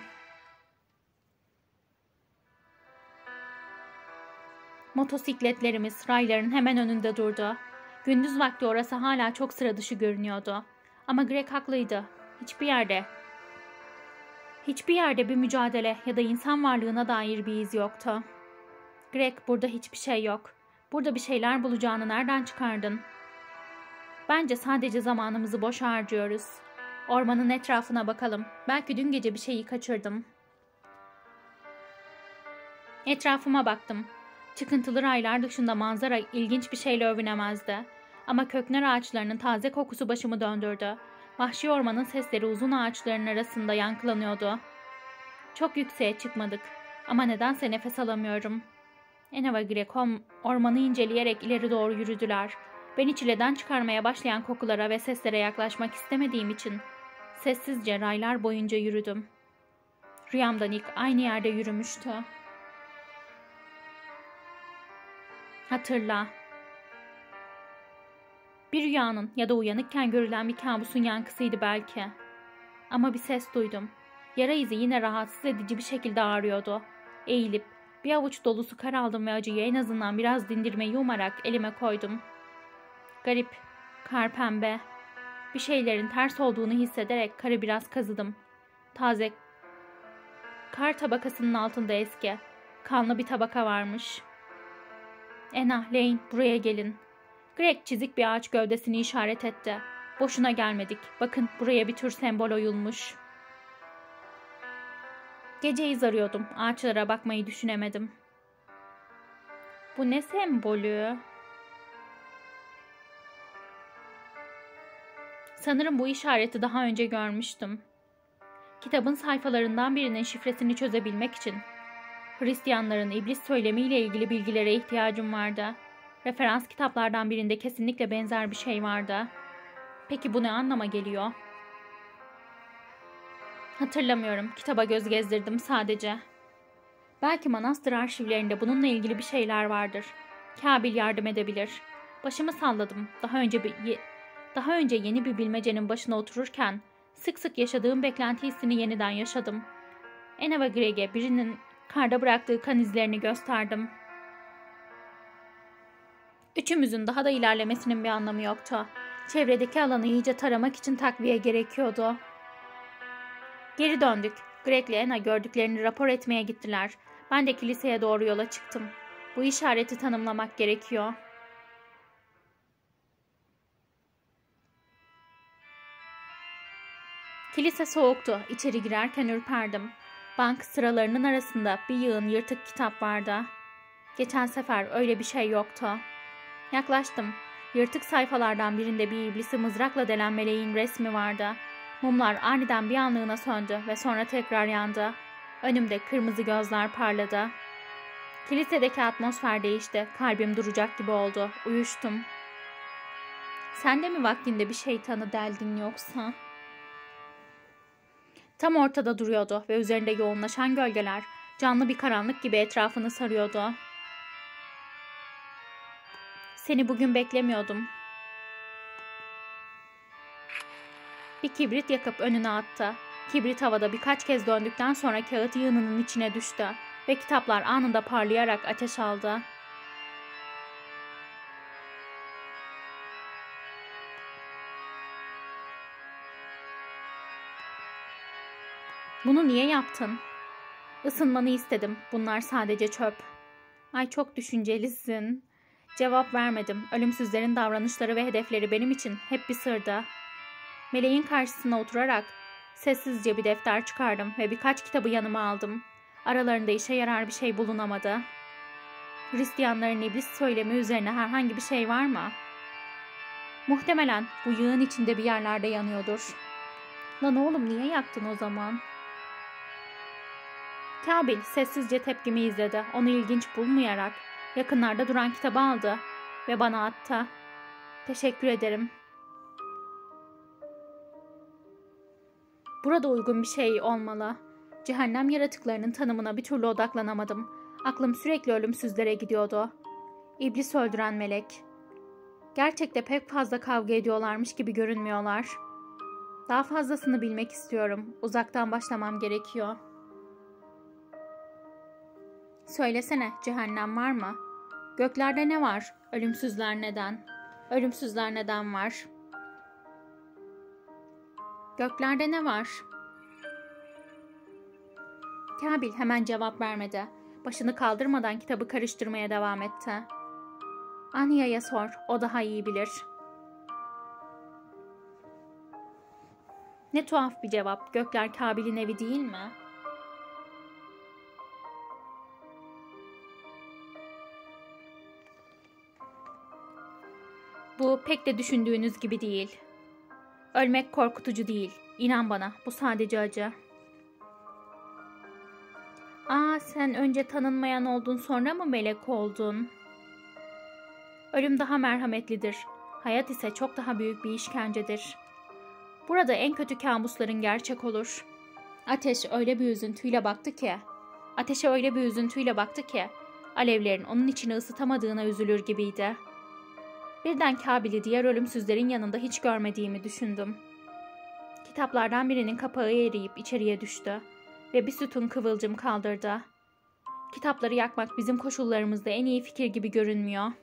Speaker 1: Motosikletlerimiz rayların hemen önünde durdu. Gündüz vakti orası hala çok sıra dışı görünüyordu. Ama Greg haklıydı. Hiçbir yerde, hiçbir yerde bir mücadele ya da insan varlığına dair bir iz yoktu. Greg, burada hiçbir şey yok. Burada bir şeyler bulacağını nereden çıkardın? Bence sadece zamanımızı boş harcıyoruz. Ormanın etrafına bakalım. Belki dün gece bir şeyi kaçırdım. Etrafıma baktım. Çıkıntılı raylar dışında manzara ilginç bir şeyle övünemezdi. Ama köknar ağaçlarının taze kokusu başımı döndürdü. Vahşi ormanın sesleri uzun ağaçların arasında yankılanıyordu. Çok yükseğe çıkmadık. Ama nedense nefes alamıyorum. Anna ve Greg ormanı inceleyerek ileri doğru yürüdüler. Beni çileden çıkarmaya başlayan kokulara ve seslere yaklaşmak istemediğim için sessizce raylar boyunca yürüdüm. Rüyamdan ilk aynı yerde yürümüştü. Hatırla. Bir rüyanın ya da uyanıkken görülen bir kabusun yankısıydı belki. Ama bir ses duydum. Yara izi yine rahatsız edici bir şekilde ağrıyordu. Eğilip bir avuç dolusu kar aldım ve acıyı en azından biraz dindirmeyi umarak elime koydum. Garip, kar pembe. Bir şeylerin ters olduğunu hissederek karı biraz kazıdım. Taze kar tabakasının altında eski, kanlı bir tabaka varmış. Anna, Lane, buraya gelin. Greg çizik bir ağaç gövdesini işaret etti. Boşuna gelmedik. Bakın, buraya bir tür sembol oyulmuş. Gece iz arıyordum. Ağaçlara bakmayı düşünemedim. Bu ne sembolü? Sanırım bu işareti daha önce görmüştüm. Kitabın sayfalarından birinin şifresini çözebilmek için Hristiyanların iblis söylemiyle ilgili bilgilere ihtiyacım vardı. Referans kitaplardan birinde kesinlikle benzer bir şey vardı. Peki bu ne anlama geliyor? Hatırlamıyorum. Kitaba göz gezdirdim sadece. Belki manastır arşivlerinde bununla ilgili bir şeyler vardır. Kabil yardım edebilir. Başımı salladım. Daha önce bir, daha önce yeni bir bilmecenin başına otururken sık sık yaşadığım beklenti hissini yeniden yaşadım. Anna ve Greg'e birinin karda bıraktığı kan izlerini gösterdim. Üçümüzün daha da ilerlemesinin bir anlamı yoktu. Çevredeki alanı iyice taramak için takviye gerekiyordu. Geri döndük. Greg ile Anna gördüklerini rapor etmeye gittiler. Ben de kiliseye doğru yola çıktım. Bu işareti tanımlamak gerekiyor. Kilise soğuktu. İçeri girerken ürperdim. Bank sıralarının arasında bir yığın yırtık kitap vardı. Geçen sefer öyle bir şey yoktu. Yaklaştım. Yırtık sayfalardan birinde bir iblisi mızrakla delen meleğin resmi vardı. Mumlar aniden bir anlığına söndü ve sonra tekrar yandı. Önümde kırmızı gözler parladı. Kilisedeki atmosfer değişti. Kalbim duracak gibi oldu. Uyuştum. Sen de mi vaktinde bir şeytanı deldin yoksa? Tam ortada duruyordu ve üzerinde yoğunlaşan gölgeler canlı bir karanlık gibi etrafını sarıyordu. Seni bugün beklemiyordum. Bir kibrit yakıp önüne attı. Kibrit havada birkaç kez döndükten sonra kağıt yığınının içine düştü ve kitaplar anında parlayarak ateş aldı. Bunu niye yaptın? Isınmanı istedim. Bunlar sadece çöp. Ay çok düşüncelisin. Cevap vermedim. Ölümsüzlerin davranışları ve hedefleri benim için hep bir sırdı. Meleğin karşısına oturarak sessizce bir defter çıkardım ve birkaç kitabı yanıma aldım. Aralarında işe yarar bir şey bulunamadı. Hristiyanların iblis söylemi üzerine herhangi bir şey var mı? Muhtemelen bu yığın içinde bir yerlerde yanıyordur. Lan oğlum niye yaktın o zaman? Kabil sessizce tepkimi izledi. Onu ilginç bulmayarak yakınlarda duran kitabı aldı ve bana attı. Teşekkür ederim. Burada uygun bir şey olmalı. Cehennem yaratıklarının tanımına bir türlü odaklanamadım. Aklım sürekli ölümsüzlere gidiyordu. İblis öldüren melek. Gerçekte pek fazla kavga ediyorlarmış gibi görünmüyorlar. Daha fazlasını bilmek istiyorum. Uzaktan başlamam gerekiyor. Söylesene, cehennem var mı? Göklerde ne var? Ölümsüzler neden? Ölümsüzler neden var? Göklerde ne var? Kabil hemen cevap vermedi. Başını kaldırmadan kitabı karıştırmaya devam etti. Anya'ya sor, o daha iyi bilir. Ne tuhaf bir cevap. Gökler Kabil'in evi değil mi? Bu pek de düşündüğünüz gibi değil. Ölmek korkutucu değil. İnan bana, bu sadece acı. Aa, sen önce tanınmayan oldun, sonra mı melek oldun? Ölüm daha merhametlidir. Hayat ise çok daha büyük bir işkencedir. Burada en kötü kabusların gerçek olur. Ateş öyle bir üzüntüyle baktı ki, ateşe öyle bir üzüntüyle baktı ki, alevlerin onun içini ısıtamadığına üzülür gibiydi. Birden Kabil'i diğer ölümsüzlerin yanında hiç görmediğimi düşündüm. Kitaplardan birinin kapağı eriyip içeriye düştü ve bir sütun kıvılcım kaldırdı. Kitapları yakmak bizim koşullarımızda en iyi fikir gibi görünmüyor.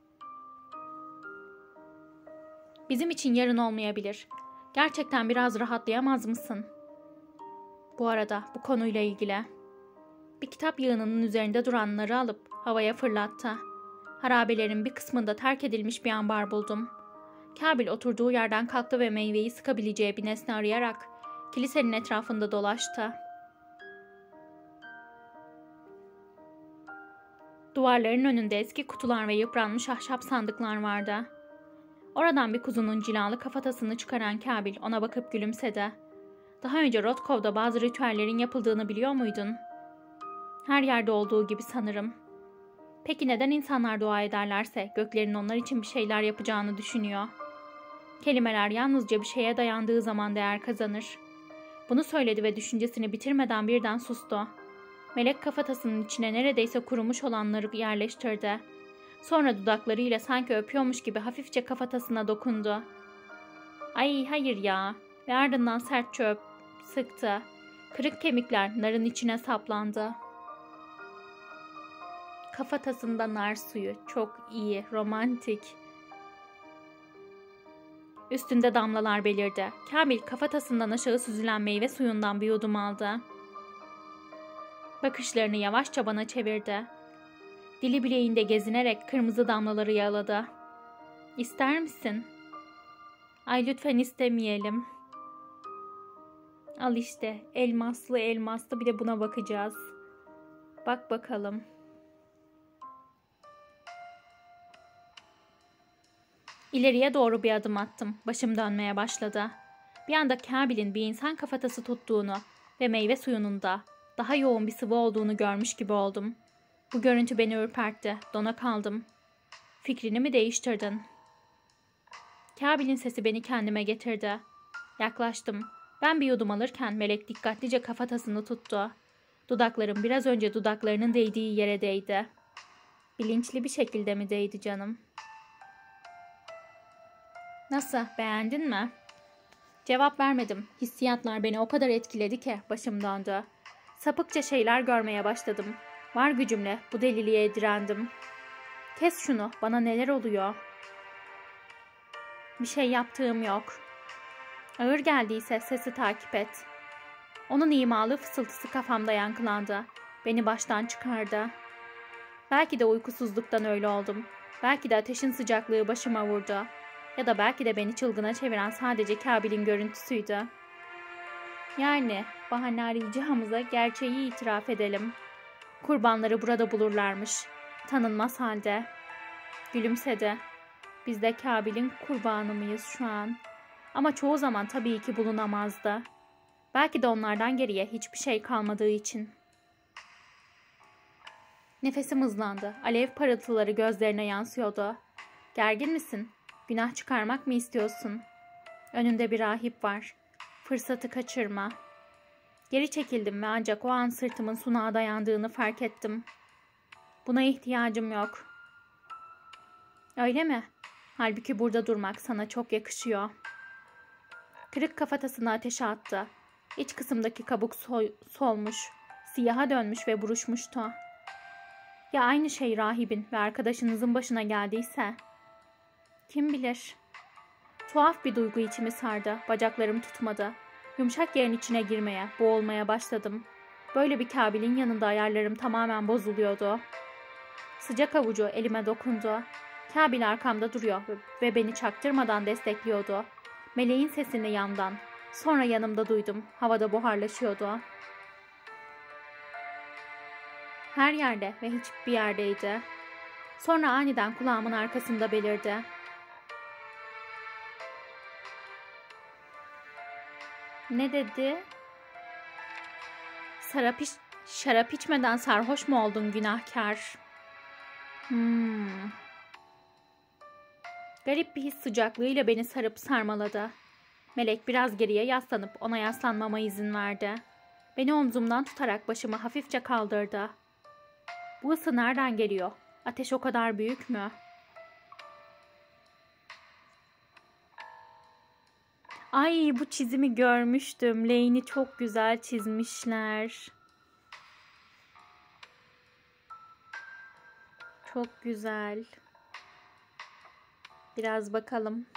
Speaker 1: Bizim için yarın olmayabilir. Gerçekten biraz rahatlayamaz mısın? Bu arada bu konuyla ilgili. Bir kitap yığınının üzerinde duranları alıp havaya fırlattı. Harabelerin bir kısmında terk edilmiş bir ambar buldum. Kabil oturduğu yerden kalktı ve meyveyi sıkabileceği bir nesne arayarak kilisenin etrafında dolaştı. Duvarların önünde eski kutular ve yıpranmış ahşap sandıklar vardı. Oradan bir kuzunun cilalı kafatasını çıkaran Kabil ona bakıp gülümsedi. Daha önce Rotkov'da bazı ritüellerin yapıldığını biliyor muydun? Her yerde olduğu gibi sanırım. Peki neden insanlar dua ederlerse göklerin onlar için bir şeyler yapacağını düşünüyor? Kelimeler yalnızca bir şeye dayandığı zaman değer kazanır. Bunu söyledi ve düşüncesini bitirmeden birden sustu. Melek kafatasının içine neredeyse kurumuş olanları yerleştirdi. Sonra dudaklarıyla sanki öpüyormuş gibi hafifçe kafatasına dokundu. Ay hayır ya. Ve ardından sert çöp sıktı. Kırık kemikler narın içine saplandı. Kafatasında nar suyu. Çok iyi, romantik. Üstünde damlalar belirdi. Kamil kafatasından aşağı süzülen meyve suyundan bir yudum aldı. Bakışlarını yavaşça bana çevirdi. Dili bileğinde gezinerek kırmızı damlaları yaladı. İster misin? Ay lütfen istemeyelim. Al işte, elmaslı elmaslı, bir de buna bakacağız. Bak bakalım. İleriye doğru bir adım attım. Başım dönmeye başladı. Bir anda Kabil'in bir insan kafatası tuttuğunu ve meyve suyunun da daha yoğun bir sıvı olduğunu görmüş gibi oldum. Bu görüntü beni ürpertti. Dona kaldım. Fikrini mi değiştirdin? Kabil'in sesi beni kendime getirdi. Yaklaştım. Ben bir yudum alırken melek dikkatlice kafatasını tuttu. Dudaklarım biraz önce dudaklarının değdiği yere değdi. Bilinçli bir şekilde mi değdi canım? Nasıl, beğendin mi? Cevap vermedim. Hissiyatlar beni o kadar etkiledi ki başım döndü. Sapıkça şeyler görmeye başladım. Var gücümle bu deliliğe direndim. Kes şunu, bana neler oluyor? Bir şey yaptığım yok. Ağır geldiyse sesi takip et. Onun imalı fısıltısı kafamda yankılandı. Beni baştan çıkardı. Belki de uykusuzluktan öyle oldum. Belki de ateşin sıcaklığı başıma vurdu. Ya da belki de beni çılgına çeviren sadece Kabil'in görüntüsüydü. Yani bahane arayacağımıza gerçeği itiraf edelim. Kurbanları burada bulurlarmış. Tanınmaz halde. Gülümsedi. Biz de Kabil'in kurbanı mıyız şu an? Ama çoğu zaman tabii ki bulunamazdı. Belki de onlardan geriye hiçbir şey kalmadığı için. Nefesim hızlandı. Alev parıltıları gözlerine yansıyordu. Gergin misin? Günah çıkarmak mı istiyorsun? Önünde bir rahip var. Fırsatı kaçırma. Geri çekildim ve ancak o an sırtımın sunağa dayandığını fark ettim. Buna ihtiyacım yok. Öyle mi? Halbuki burada durmak sana çok yakışıyor. Kırık kafatasını ateşe attı. İç kısımdaki kabuk sol, solmuş, siyaha dönmüş ve buruşmuştu. Ya aynı şey rahibin ve arkadaşınızın başına geldiyse? Kim bilir? Tuhaf bir duygu içimi sardı. Bacaklarım tutmadı. Yumuşak yerin içine girmeye, boğulmaya başladım. Böyle bir Kabil'in yanında ayarlarım tamamen bozuluyordu. Sıcak avucu elime dokundu. Kabil arkamda duruyor ve beni çaktırmadan destekliyordu. Meleğin sesini yandan, sonra yanımda duydum. Havada buharlaşıyordu. Her yerde ve hiçbir yerdeydi. Sonra aniden kulağımın arkasında belirdi. Ne dedi? Sarap iç, şarap içmeden sarhoş mu oldun günahkar? Hmm. Garip bir his sıcaklığıyla beni sarıp sarmaladı. Melek biraz geriye yaslanıp ona yaslanmama izin verdi. Beni omzumdan tutarak başımı hafifçe kaldırdı. Bu ısı nereden geliyor? Ateş o kadar büyük mü? Ay, bu çizimi görmüştüm. Lane'i çok güzel çizmişler. Çok güzel. Biraz bakalım.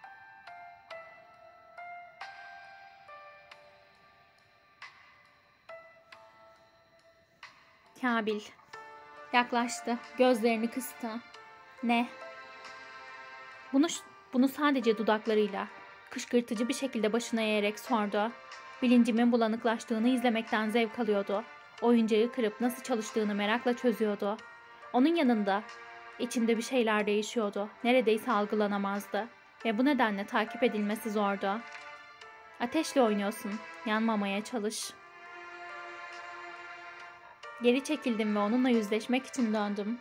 Speaker 1: Kabil yaklaştı. Gözlerini kıstı. Ne? Bunu, bunu sadece dudaklarıyla, kışkırtıcı bir şekilde başına eğerek sordu. Bilincimin bulanıklaştığını izlemekten zevk alıyordu. Oyuncağı kırıp nasıl çalıştığını merakla çözüyordu. Onun yanında içimde bir şeyler değişiyordu. Neredeyse algılanamazdı. Ve bu nedenle takip edilmesi zordu. Ateşle oynuyorsun. Yanmamaya çalış. Geri çekildim ve onunla yüzleşmek için döndüm.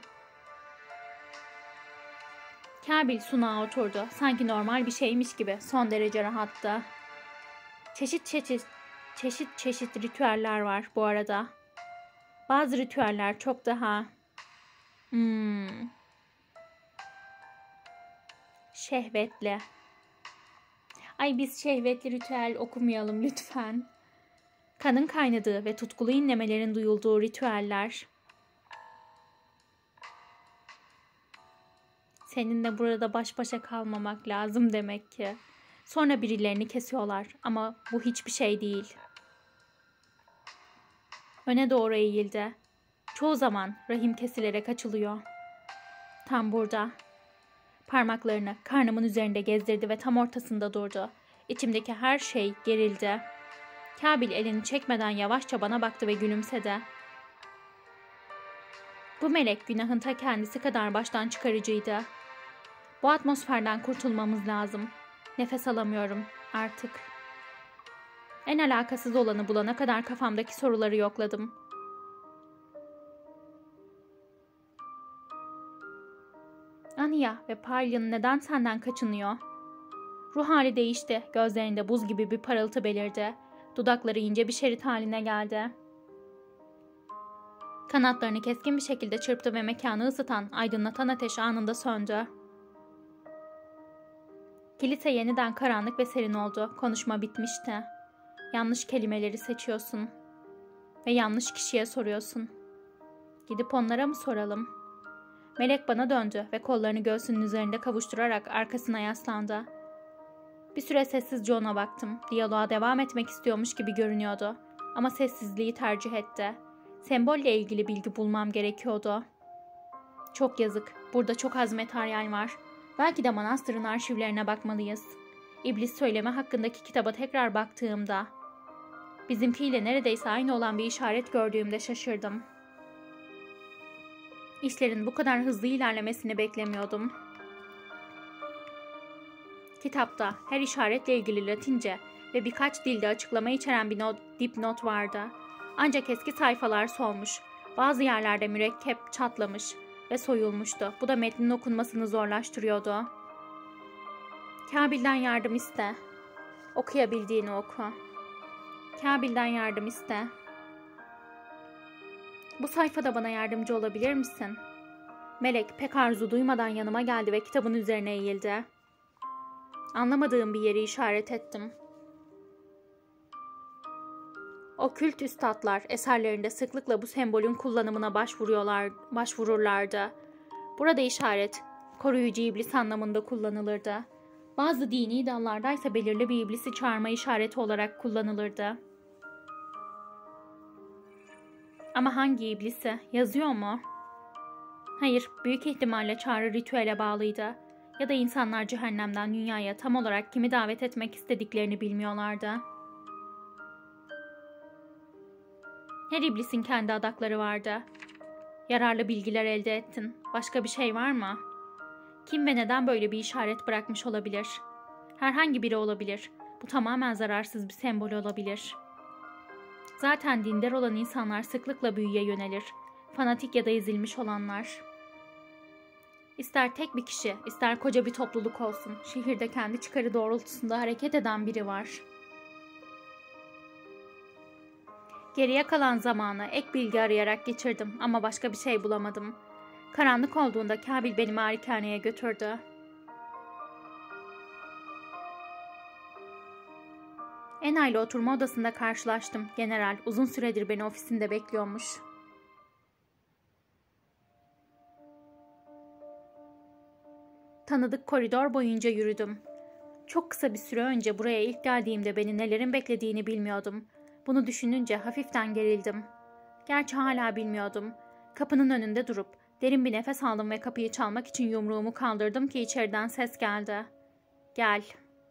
Speaker 1: Kabil sunağa oturdu. Sanki normal bir şeymiş gibi. Son derece rahattı. Çeşit çeşit, çeşit çeşit ritüeller var bu arada. Bazı ritüeller çok daha... Hmm, şehvetli. Ay, biz şehvetli ritüel okumayalım lütfen. Kanın kaynadığı ve tutkulu inlemelerin duyulduğu ritüeller. Seninle burada baş başa kalmamak lazım demek ki. Sonra birilerini kesiyorlar ama bu hiçbir şey değil. Öne doğru eğildi. Çoğu zaman rahim kesilerek açılıyor. Tam burada. Parmaklarını karnımın üzerinde gezdirdi ve tam ortasında durdu. İçimdeki her şey gerildi. Kabil elini çekmeden yavaşça bana baktı ve gülümsedi. Bu melek günahın ta kendisi kadar baştan çıkarıcıydı. Bu atmosferden kurtulmamız lazım. Nefes alamıyorum artık. En alakasız olanı bulana kadar kafamdaki soruları yokladım. Anya ve Parlin neden senden kaçınıyor? Ruh hali değişti. Gözlerinde buz gibi bir parıltı belirdi. Dudakları ince bir şerit haline geldi. Kanatlarını keskin bir şekilde çırptı ve mekanı ısıtan, aydınlatan ateş anında söndü. Kilise yeniden karanlık ve serin oldu. Konuşma bitmişti. Yanlış kelimeleri seçiyorsun. Ve yanlış kişiye soruyorsun. Gidip onlara mı soralım? Melek bana döndü ve kollarını göğsünün üzerinde kavuşturarak arkasına yaslandı. Bir süre sessizce ona baktım. Diyaloğa devam etmek istiyormuş gibi görünüyordu. Ama sessizliği tercih etti. Sembolle ilgili bilgi bulmam gerekiyordu. Çok yazık. Burada çok az materyal var. Belki de manastırın arşivlerine bakmalıyız. İblis söylemi hakkındaki kitaba tekrar baktığımda, bizimkiyle neredeyse aynı olan bir işaret gördüğümde şaşırdım. İşlerin bu kadar hızlı ilerlemesini beklemiyordum. Kitapta her işaretle ilgili Latince ve birkaç dilde açıklama içeren bir not, dipnot vardı. Ancak eski sayfalar solmuş, bazı yerlerde mürekkep çatlamış ve soyulmuştu. Bu da metnin okunmasını zorlaştırıyordu. Kabil'den yardım iste. Okuyabildiğini oku. Kabil'den yardım iste. Bu sayfada bana yardımcı olabilir misin? Melek pek arzu duymadan yanıma geldi ve kitabın üzerine eğildi. Anlamadığım bir yeri işaret ettim. Okült üstadlar eserlerinde sıklıkla bu sembolün kullanımına başvuruyorlar, başvururlardı. Burada işaret, koruyucu iblis anlamında kullanılırdı. Bazı dini dallarda ise belirli bir iblisi çağırma işareti olarak kullanılırdı. Ama hangi iblisi? Yazıyor mu? Hayır, büyük ihtimalle çağrı ritüele bağlıydı. Ya da insanlar cehennemden dünyaya tam olarak kimi davet etmek istediklerini bilmiyorlardı. Her iblisin kendi adakları vardı. Yararlı bilgiler elde ettin. Başka bir şey var mı? Kim ve neden böyle bir işaret bırakmış olabilir? Herhangi biri olabilir. Bu tamamen zararsız bir sembol olabilir. Zaten dindar olan insanlar sıklıkla büyüye yönelir. Fanatik ya da ezilmiş olanlar. İster tek bir kişi, ister koca bir topluluk olsun, şehirde kendi çıkarı doğrultusunda hareket eden biri var. Geriye kalan zamanı ek bilgi arayarak geçirdim ama başka bir şey bulamadım. Karanlık olduğunda Kabil beni malikaneye götürdü. Ena ile oturma odasında karşılaştım. General uzun süredir beni ofisinde bekliyormuş. Tanıdık koridor boyunca yürüdüm. Çok kısa bir süre önce buraya ilk geldiğimde beni nelerin beklediğini bilmiyordum. Bunu düşününce hafiften gerildim. Gerçi hala bilmiyordum. Kapının önünde durup derin bir nefes aldım ve kapıyı çalmak için yumruğumu kaldırdım ki içeriden ses geldi. Gel.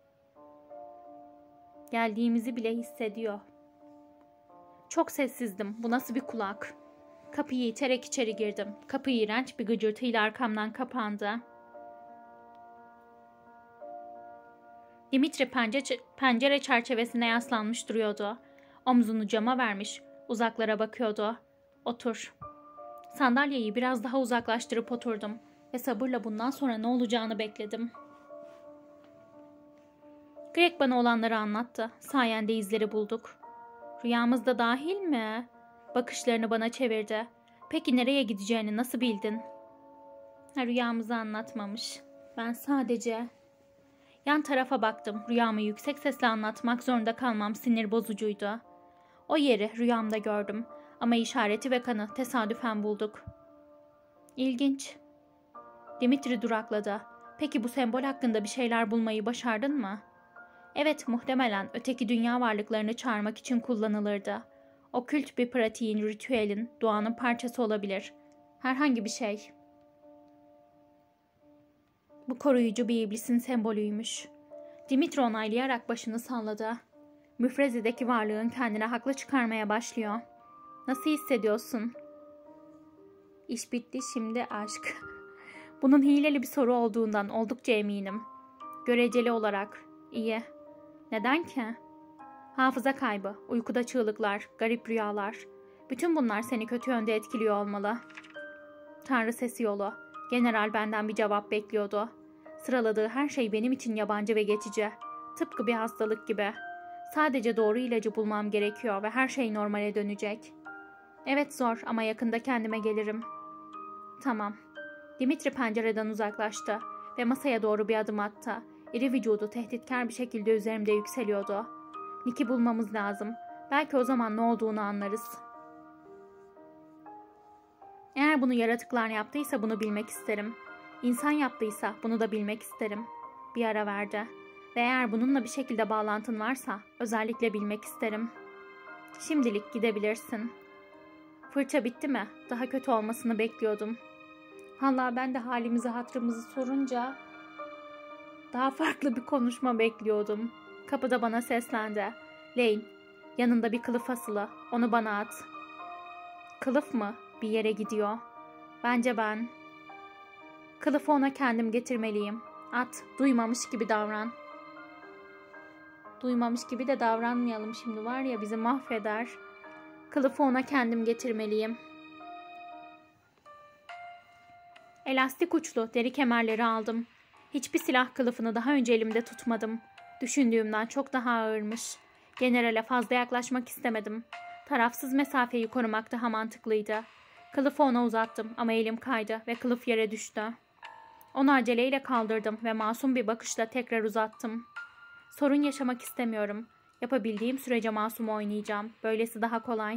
Speaker 1: Geldiğimizi bile hissediyor. Çok sessizdim. Bu nasıl bir kulak? Kapıyı iterek içeri girdim. Kapı iğrenç bir gıcırtıyla arkamdan kapandı. Dimitri pencere, pencere çerçevesine yaslanmış duruyordu. Omzunu cama vermiş, uzaklara bakıyordu. Otur. Sandalyeyi biraz daha uzaklaştırıp oturdum ve sabırla bundan sonra ne olacağını bekledim. Greg bana olanları anlattı. Sayende izleri bulduk. Rüyamızda dahil mi? Bakışlarını bana çevirdi. Peki nereye gideceğini nasıl bildin? Ha, rüyamızı anlatmamış. Ben sadece... Yan tarafa baktım. Rüyamı yüksek sesle anlatmak zorunda kalmam sinir bozucuydu. O yeri rüyamda gördüm ama işareti ve kanı tesadüfen bulduk. İlginç. Dimitri durakladı. Peki bu sembol hakkında bir şeyler bulmayı başardın mı? Evet, muhtemelen öteki dünya varlıklarını çağırmak için kullanılırdı. Okült bir pratiğin, ritüelin, doğanın parçası olabilir. Herhangi bir şey. Bu koruyucu bir iblisin sembolüymüş. Dimitri onaylayarak başını salladı. Müfrezedeki varlığın kendine haklı çıkarmaya başlıyor. Nasıl hissediyorsun? İş bitti, şimdi aşk. Bunun hileli bir soru olduğundan oldukça eminim. Göreceli olarak iyi. Neden ki? Hafıza kaybı, uykuda çığlıklar, garip rüyalar. Bütün bunlar seni kötü yönde etkiliyor olmalı. Tanrı sesi yolu. General benden bir cevap bekliyordu. Sıraladığı her şey benim için yabancı ve geçici. Tıpkı bir hastalık gibi. Sadece doğru ilacı bulmam gerekiyor ve her şey normale dönecek. Evet zor ama yakında kendime gelirim. Tamam. Dimitri pencereden uzaklaştı ve masaya doğru bir adım attı. İri vücudu tehditkar bir şekilde üzerimde yükseliyordu. Nick'i bulmamız lazım. Belki o zaman ne olduğunu anlarız. Eğer bunu yaratıklar yaptıysa bunu bilmek isterim. İnsan yaptıysa bunu da bilmek isterim. Bir ara verdi. Ve eğer bununla bir şekilde bağlantın varsa özellikle bilmek isterim. Şimdilik gidebilirsin. Fırça bitti mi? Daha kötü olmasını bekliyordum. Vallahi ben de halimizi hatırımızı sorunca daha farklı bir konuşma bekliyordum. Kapıda bana seslendi. Lane, yanında bir kılıf asılı. Onu bana at. Kılıf mı? Bir yere gidiyor. Bence ben. Kılıfı ona kendim getirmeliyim. At, duymamış gibi davran. Duymamış gibi de davranmayalım şimdi, var ya bizi mahveder. Kılıfı ona kendim getirmeliyim. Elastik uçlu deri kemerleri aldım. Hiçbir silah kılıfını daha önce elimde tutmadım. Düşündüğümden çok daha ağırmış. Generale fazla yaklaşmak istemedim. Tarafsız mesafeyi korumak daha mantıklıydı. Kılıfı ona uzattım ama elim kaydı ve kılıf yere düştü. Onu aceleyle kaldırdım ve masum bir bakışla tekrar uzattım. Sorun yaşamak istemiyorum. Yapabildiğim sürece masum oynayacağım. Böylesi daha kolay.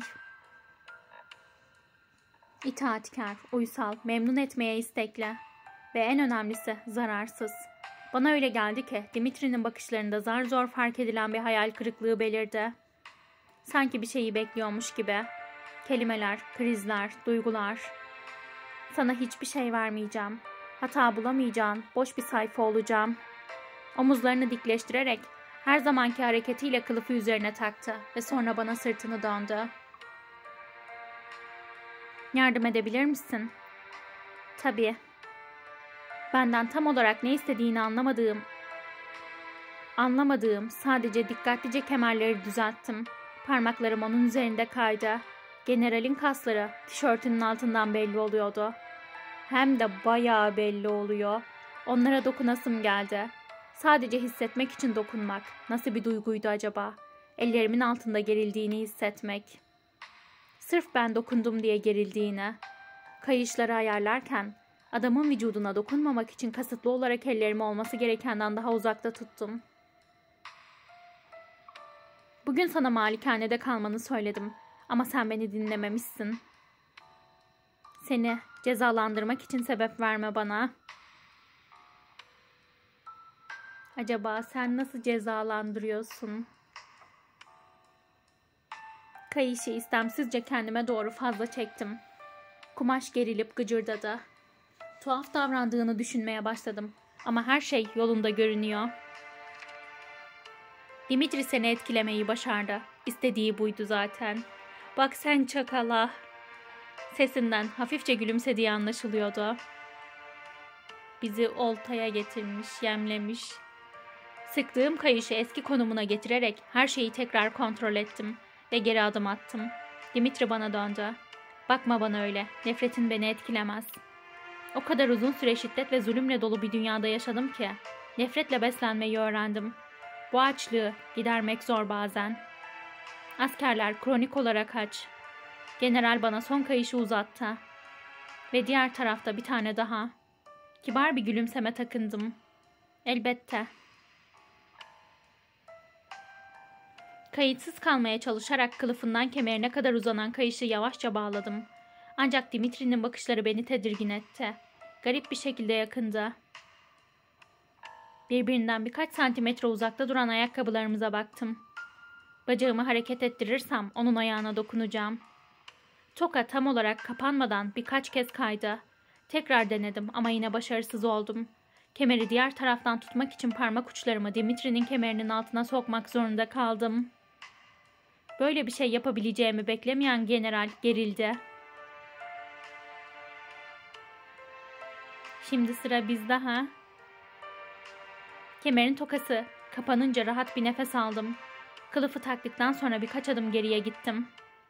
Speaker 1: İtaatkar, uysal, memnun etmeye istekli ve en önemlisi zararsız. Bana öyle geldi ki Dimitri'nin bakışlarında zar zor fark edilen bir hayal kırıklığı belirdi. Sanki bir şeyi bekliyormuş gibi. Kelimeler, krizler, duygular. Sana hiçbir şey vermeyeceğim. Hata bulamayacağın boş bir sayfa olacağım. Omuzlarını dikleştirerek her zamanki hareketiyle kılıfı üzerine taktı ve sonra bana sırtını döndü. Yardım edebilir misin? Tabii. Benden tam olarak ne istediğini anlamadığım, anlamadığım sadece dikkatlice kemerleri düzelttim. Parmaklarım onun üzerinde kaydı. Generalin kasları tişörtünün altından belli oluyordu. Hem de bayağı belli oluyor. Onlara dokunasım geldi. Sadece hissetmek için dokunmak. Nasıl bir duyguydu acaba? Ellerimin altında gerildiğini hissetmek. Sırf ben dokundum diye gerildiğini. Kayışları ayarlarken adamın vücuduna dokunmamak için kasıtlı olarak ellerimi olması gerekenden daha uzakta tuttum. Bugün sana malikanede kalmanı söyledim ama sen beni dinlememişsin. Seni cezalandırmak için sebep verme bana. Acaba sen nasıl cezalandırıyorsun? Kayışı istemsizce kendime doğru fazla çektim. Kumaş gerilip gıcırdadı. Tuhaf davrandığını düşünmeye başladım ama her şey yolunda görünüyor. Dimitri seni etkilemeyi başardı. İstediği buydu zaten. Bak sen çakala. Sesinden hafifçe gülümsediği anlaşılıyordu. Bizi oltaya getirmiş, yemlemiş. Sıktığım kayışı eski konumuna getirerek her şeyi tekrar kontrol ettim ve geri adım attım. Dimitri bana döndü. Bakma bana öyle, nefretin beni etkilemez. O kadar uzun süre şiddet ve zulümle dolu bir dünyada yaşadım ki nefretle beslenmeyi öğrendim. Bu açlığı gidermek zor bazen. Askerler kronik olarak aç. General bana son kayışı uzattı. Ve diğer tarafta bir tane daha. Kibar bir gülümseme takındım. Elbette. Kayıtsız kalmaya çalışarak kılıfından kemerine kadar uzanan kayışı yavaşça bağladım. Ancak Dimitri'nin bakışları beni tedirgin etti. Garip bir şekilde yakındı. Birbirinden birkaç santimetre uzakta duran ayakkabılarımıza baktım. Bacağımı hareket ettirirsem onun ayağına dokunacağım. Toka tam olarak kapanmadan birkaç kez kaydı. Tekrar denedim ama yine başarısız oldum. Kemeri diğer taraftan tutmak için parmak uçlarımı Dimitri'nin kemerinin altına sokmak zorunda kaldım. Böyle bir şey yapabileceğimi beklemeyen general gerildi. Şimdi sıra bizde ha? Kemerin tokası kapanınca rahat bir nefes aldım. Kılıfı taktıktan sonra birkaç adım geriye gittim.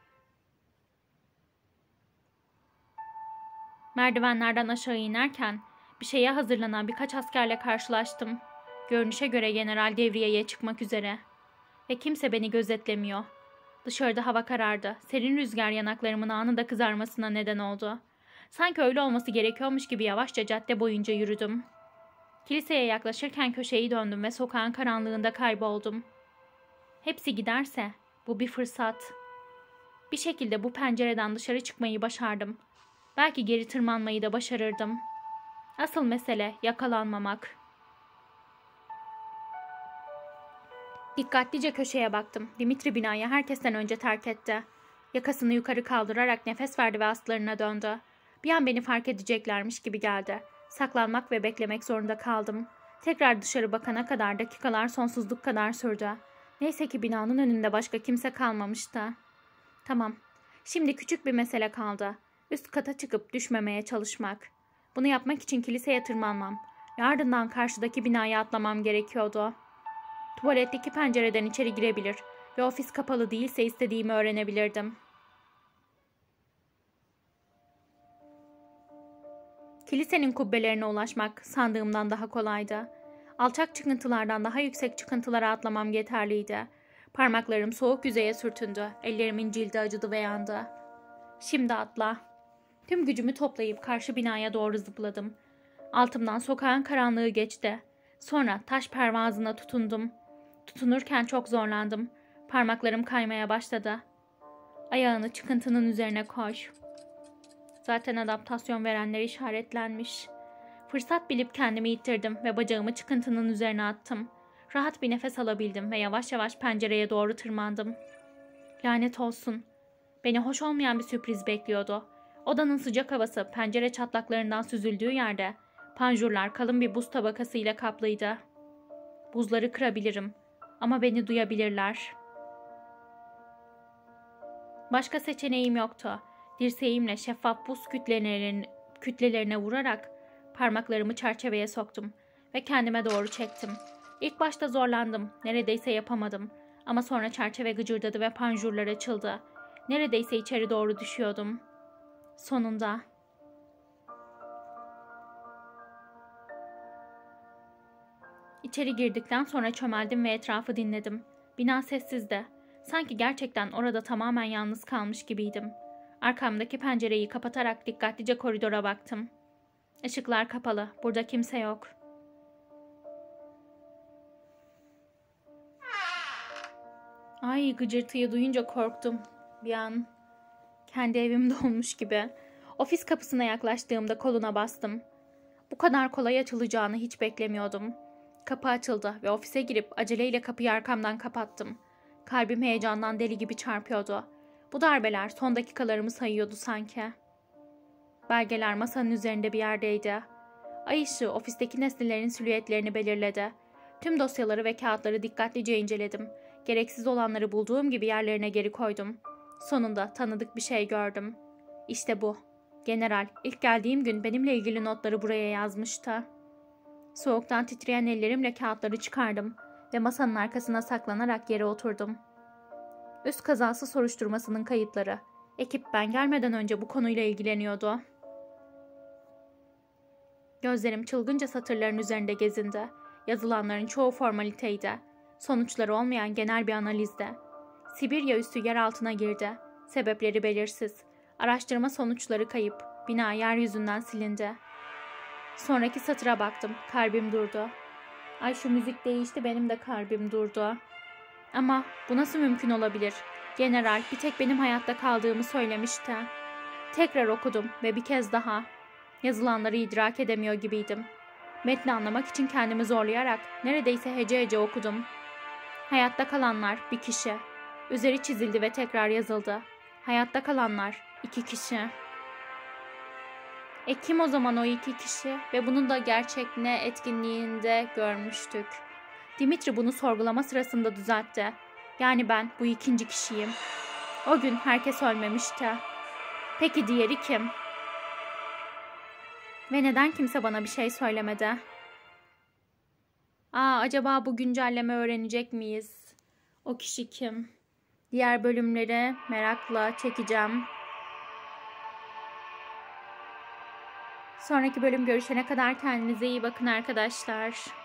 Speaker 1: Merdivenlerden aşağı inerken bir şeye hazırlanan birkaç askerle karşılaştım. Görünüşe göre general devriyeye çıkmak üzere. Ve kimse beni gözetlemiyor. Dışarıda hava karardı. Serin rüzgar yanaklarımın anında kızarmasına neden oldu. Sanki öyle olması gerekiyormuş gibi yavaşça cadde boyunca yürüdüm. Kiliseye yaklaşırken köşeyi döndüm ve sokağın karanlığında kayboldum. Hepsi giderse bu bir fırsat. Bir şekilde bu pencereden dışarı çıkmayı başardım. Belki geri tırmanmayı da başarırdım. Asıl mesele yakalanmamak. Dikkatlice köşeye baktım. Dimitri binayı herkesten önce terk etti. Yakasını yukarı kaldırarak nefes verdi ve aslarına döndü. Bir an beni fark edeceklermiş gibi geldi. Saklanmak ve beklemek zorunda kaldım. Tekrar dışarı bakana kadar dakikalar sonsuzluk kadar sürdü. Neyse ki binanın önünde başka kimse kalmamıştı. Tamam. Şimdi küçük bir mesele kaldı. Üst kata çıkıp düşmemeye çalışmak. Bunu yapmak için kiliseye tırmanmam ve ardından karşıdaki binaya atlamam gerekiyordu. Tuvaletteki pencereden içeri girebilir ve ofis kapalı değilse istediğimi öğrenebilirdim. Kilisenin kubbelerine ulaşmak sandığımdan daha kolaydı. Alçak çıkıntılardan daha yüksek çıkıntılara atlamam yeterliydi. Parmaklarım soğuk yüzeye sürtündü. Ellerimin cildi acıdı ve yandı. Şimdi atla. Tüm gücümü toplayıp karşı binaya doğru zıpladım. Altımdan sokağın karanlığı geçti. Sonra taş pervazına tutundum. Tutunurken çok zorlandım. Parmaklarım kaymaya başladı. Ayağını çıkıntının üzerine koy. Zaten adaptasyon verenler işaretlenmiş. Fırsat bilip kendimi ittirdim ve bacağımı çıkıntının üzerine attım. Rahat bir nefes alabildim ve yavaş yavaş pencereye doğru tırmandım. Lanet olsun. Beni hoş olmayan bir sürpriz bekliyordu. Odanın sıcak havası pencere çatlaklarından süzüldüğü yerde panjurlar kalın bir buz tabakasıyla kaplıydı. Buzları kırabilirim ama beni duyabilirler. Başka seçeneğim yoktu. Dirseğimle şeffaf buz kütlelerine, kütlelerine vurarak parmaklarımı çerçeveye soktum ve kendime doğru çektim. İlk başta zorlandım, neredeyse yapamadım ama sonra çerçeve gıcırdadı ve panjurlar açıldı. Neredeyse içeri doğru düşüyordum. Sonunda. İçeri girdikten sonra çömeldim ve etrafı dinledim. Bina sessizdi. Sanki gerçekten orada tamamen yalnız kalmış gibiydim. Arkamdaki pencereyi kapatarak dikkatlice koridora baktım. Işıklar kapalı. Burada kimse yok. Ay, gıcırtıyı duyunca korktum. Bir an kendi evimde olmuş gibi. Ofis kapısına yaklaştığımda koluna bastım. Bu kadar kolay açılacağını hiç beklemiyordum. Kapı açıldı ve ofise girip aceleyle kapıyı arkamdan kapattım. Kalbim heyecandan deli gibi çarpıyordu. Bu darbeler son dakikalarımı sayıyordu sanki. Belgeler masanın üzerinde bir yerdeydi. Ay ışığı ofisteki nesnelerin silüetlerini belirledi. Tüm dosyaları ve kağıtları dikkatlice inceledim. Gereksiz olanları bulduğum gibi yerlerine geri koydum. Sonunda tanıdık bir şey gördüm. İşte bu. General ilk geldiğim gün benimle ilgili notları buraya yazmıştı. Soğuktan titreyen ellerimle kağıtları çıkardım ve masanın arkasına saklanarak yere oturdum. Üst kazası soruşturmasının kayıtları. Ekip ben gelmeden önce bu konuyla ilgileniyordu. Gözlerim çılgınca satırların üzerinde gezindi. Yazılanların çoğu formaliteydi. Sonuçları olmayan genel bir analizdi. Sibirya üssü yer altına girdi. Sebepleri belirsiz. Araştırma sonuçları kayıp. Bina yeryüzünden silindi. Sonraki satıra baktım. Kalbim durdu. Ay, şu müzik değişti, benim de kalbim durdu. Ama bu nasıl mümkün olabilir? General bir tek benim hayatta kaldığımı söylemişti. Tekrar okudum ve bir kez daha. Yazılanları idrak edemiyor gibiydim. Metni anlamak için kendimi zorlayarak neredeyse hece hece okudum. Hayatta kalanlar bir kişi. Üzeri çizildi ve tekrar yazıldı. Hayatta kalanlar iki kişi. E kim o zaman o iki kişi? Ve bunun da gerçek ne etkinliğinde görmüştük. Dimitri bunu sorgulama sırasında düzeltti. Yani ben bu ikinci kişiyim. O gün herkes ölmemişti. Peki diğeri kim? Ve neden kimse bana bir şey söylemedi? Aa, acaba bu güncelleme öğrenecek miyiz? O kişi kim? Diğer bölümleri merakla çekeceğim. Sonraki bölüm görüşene kadar kendinize iyi bakın arkadaşlar.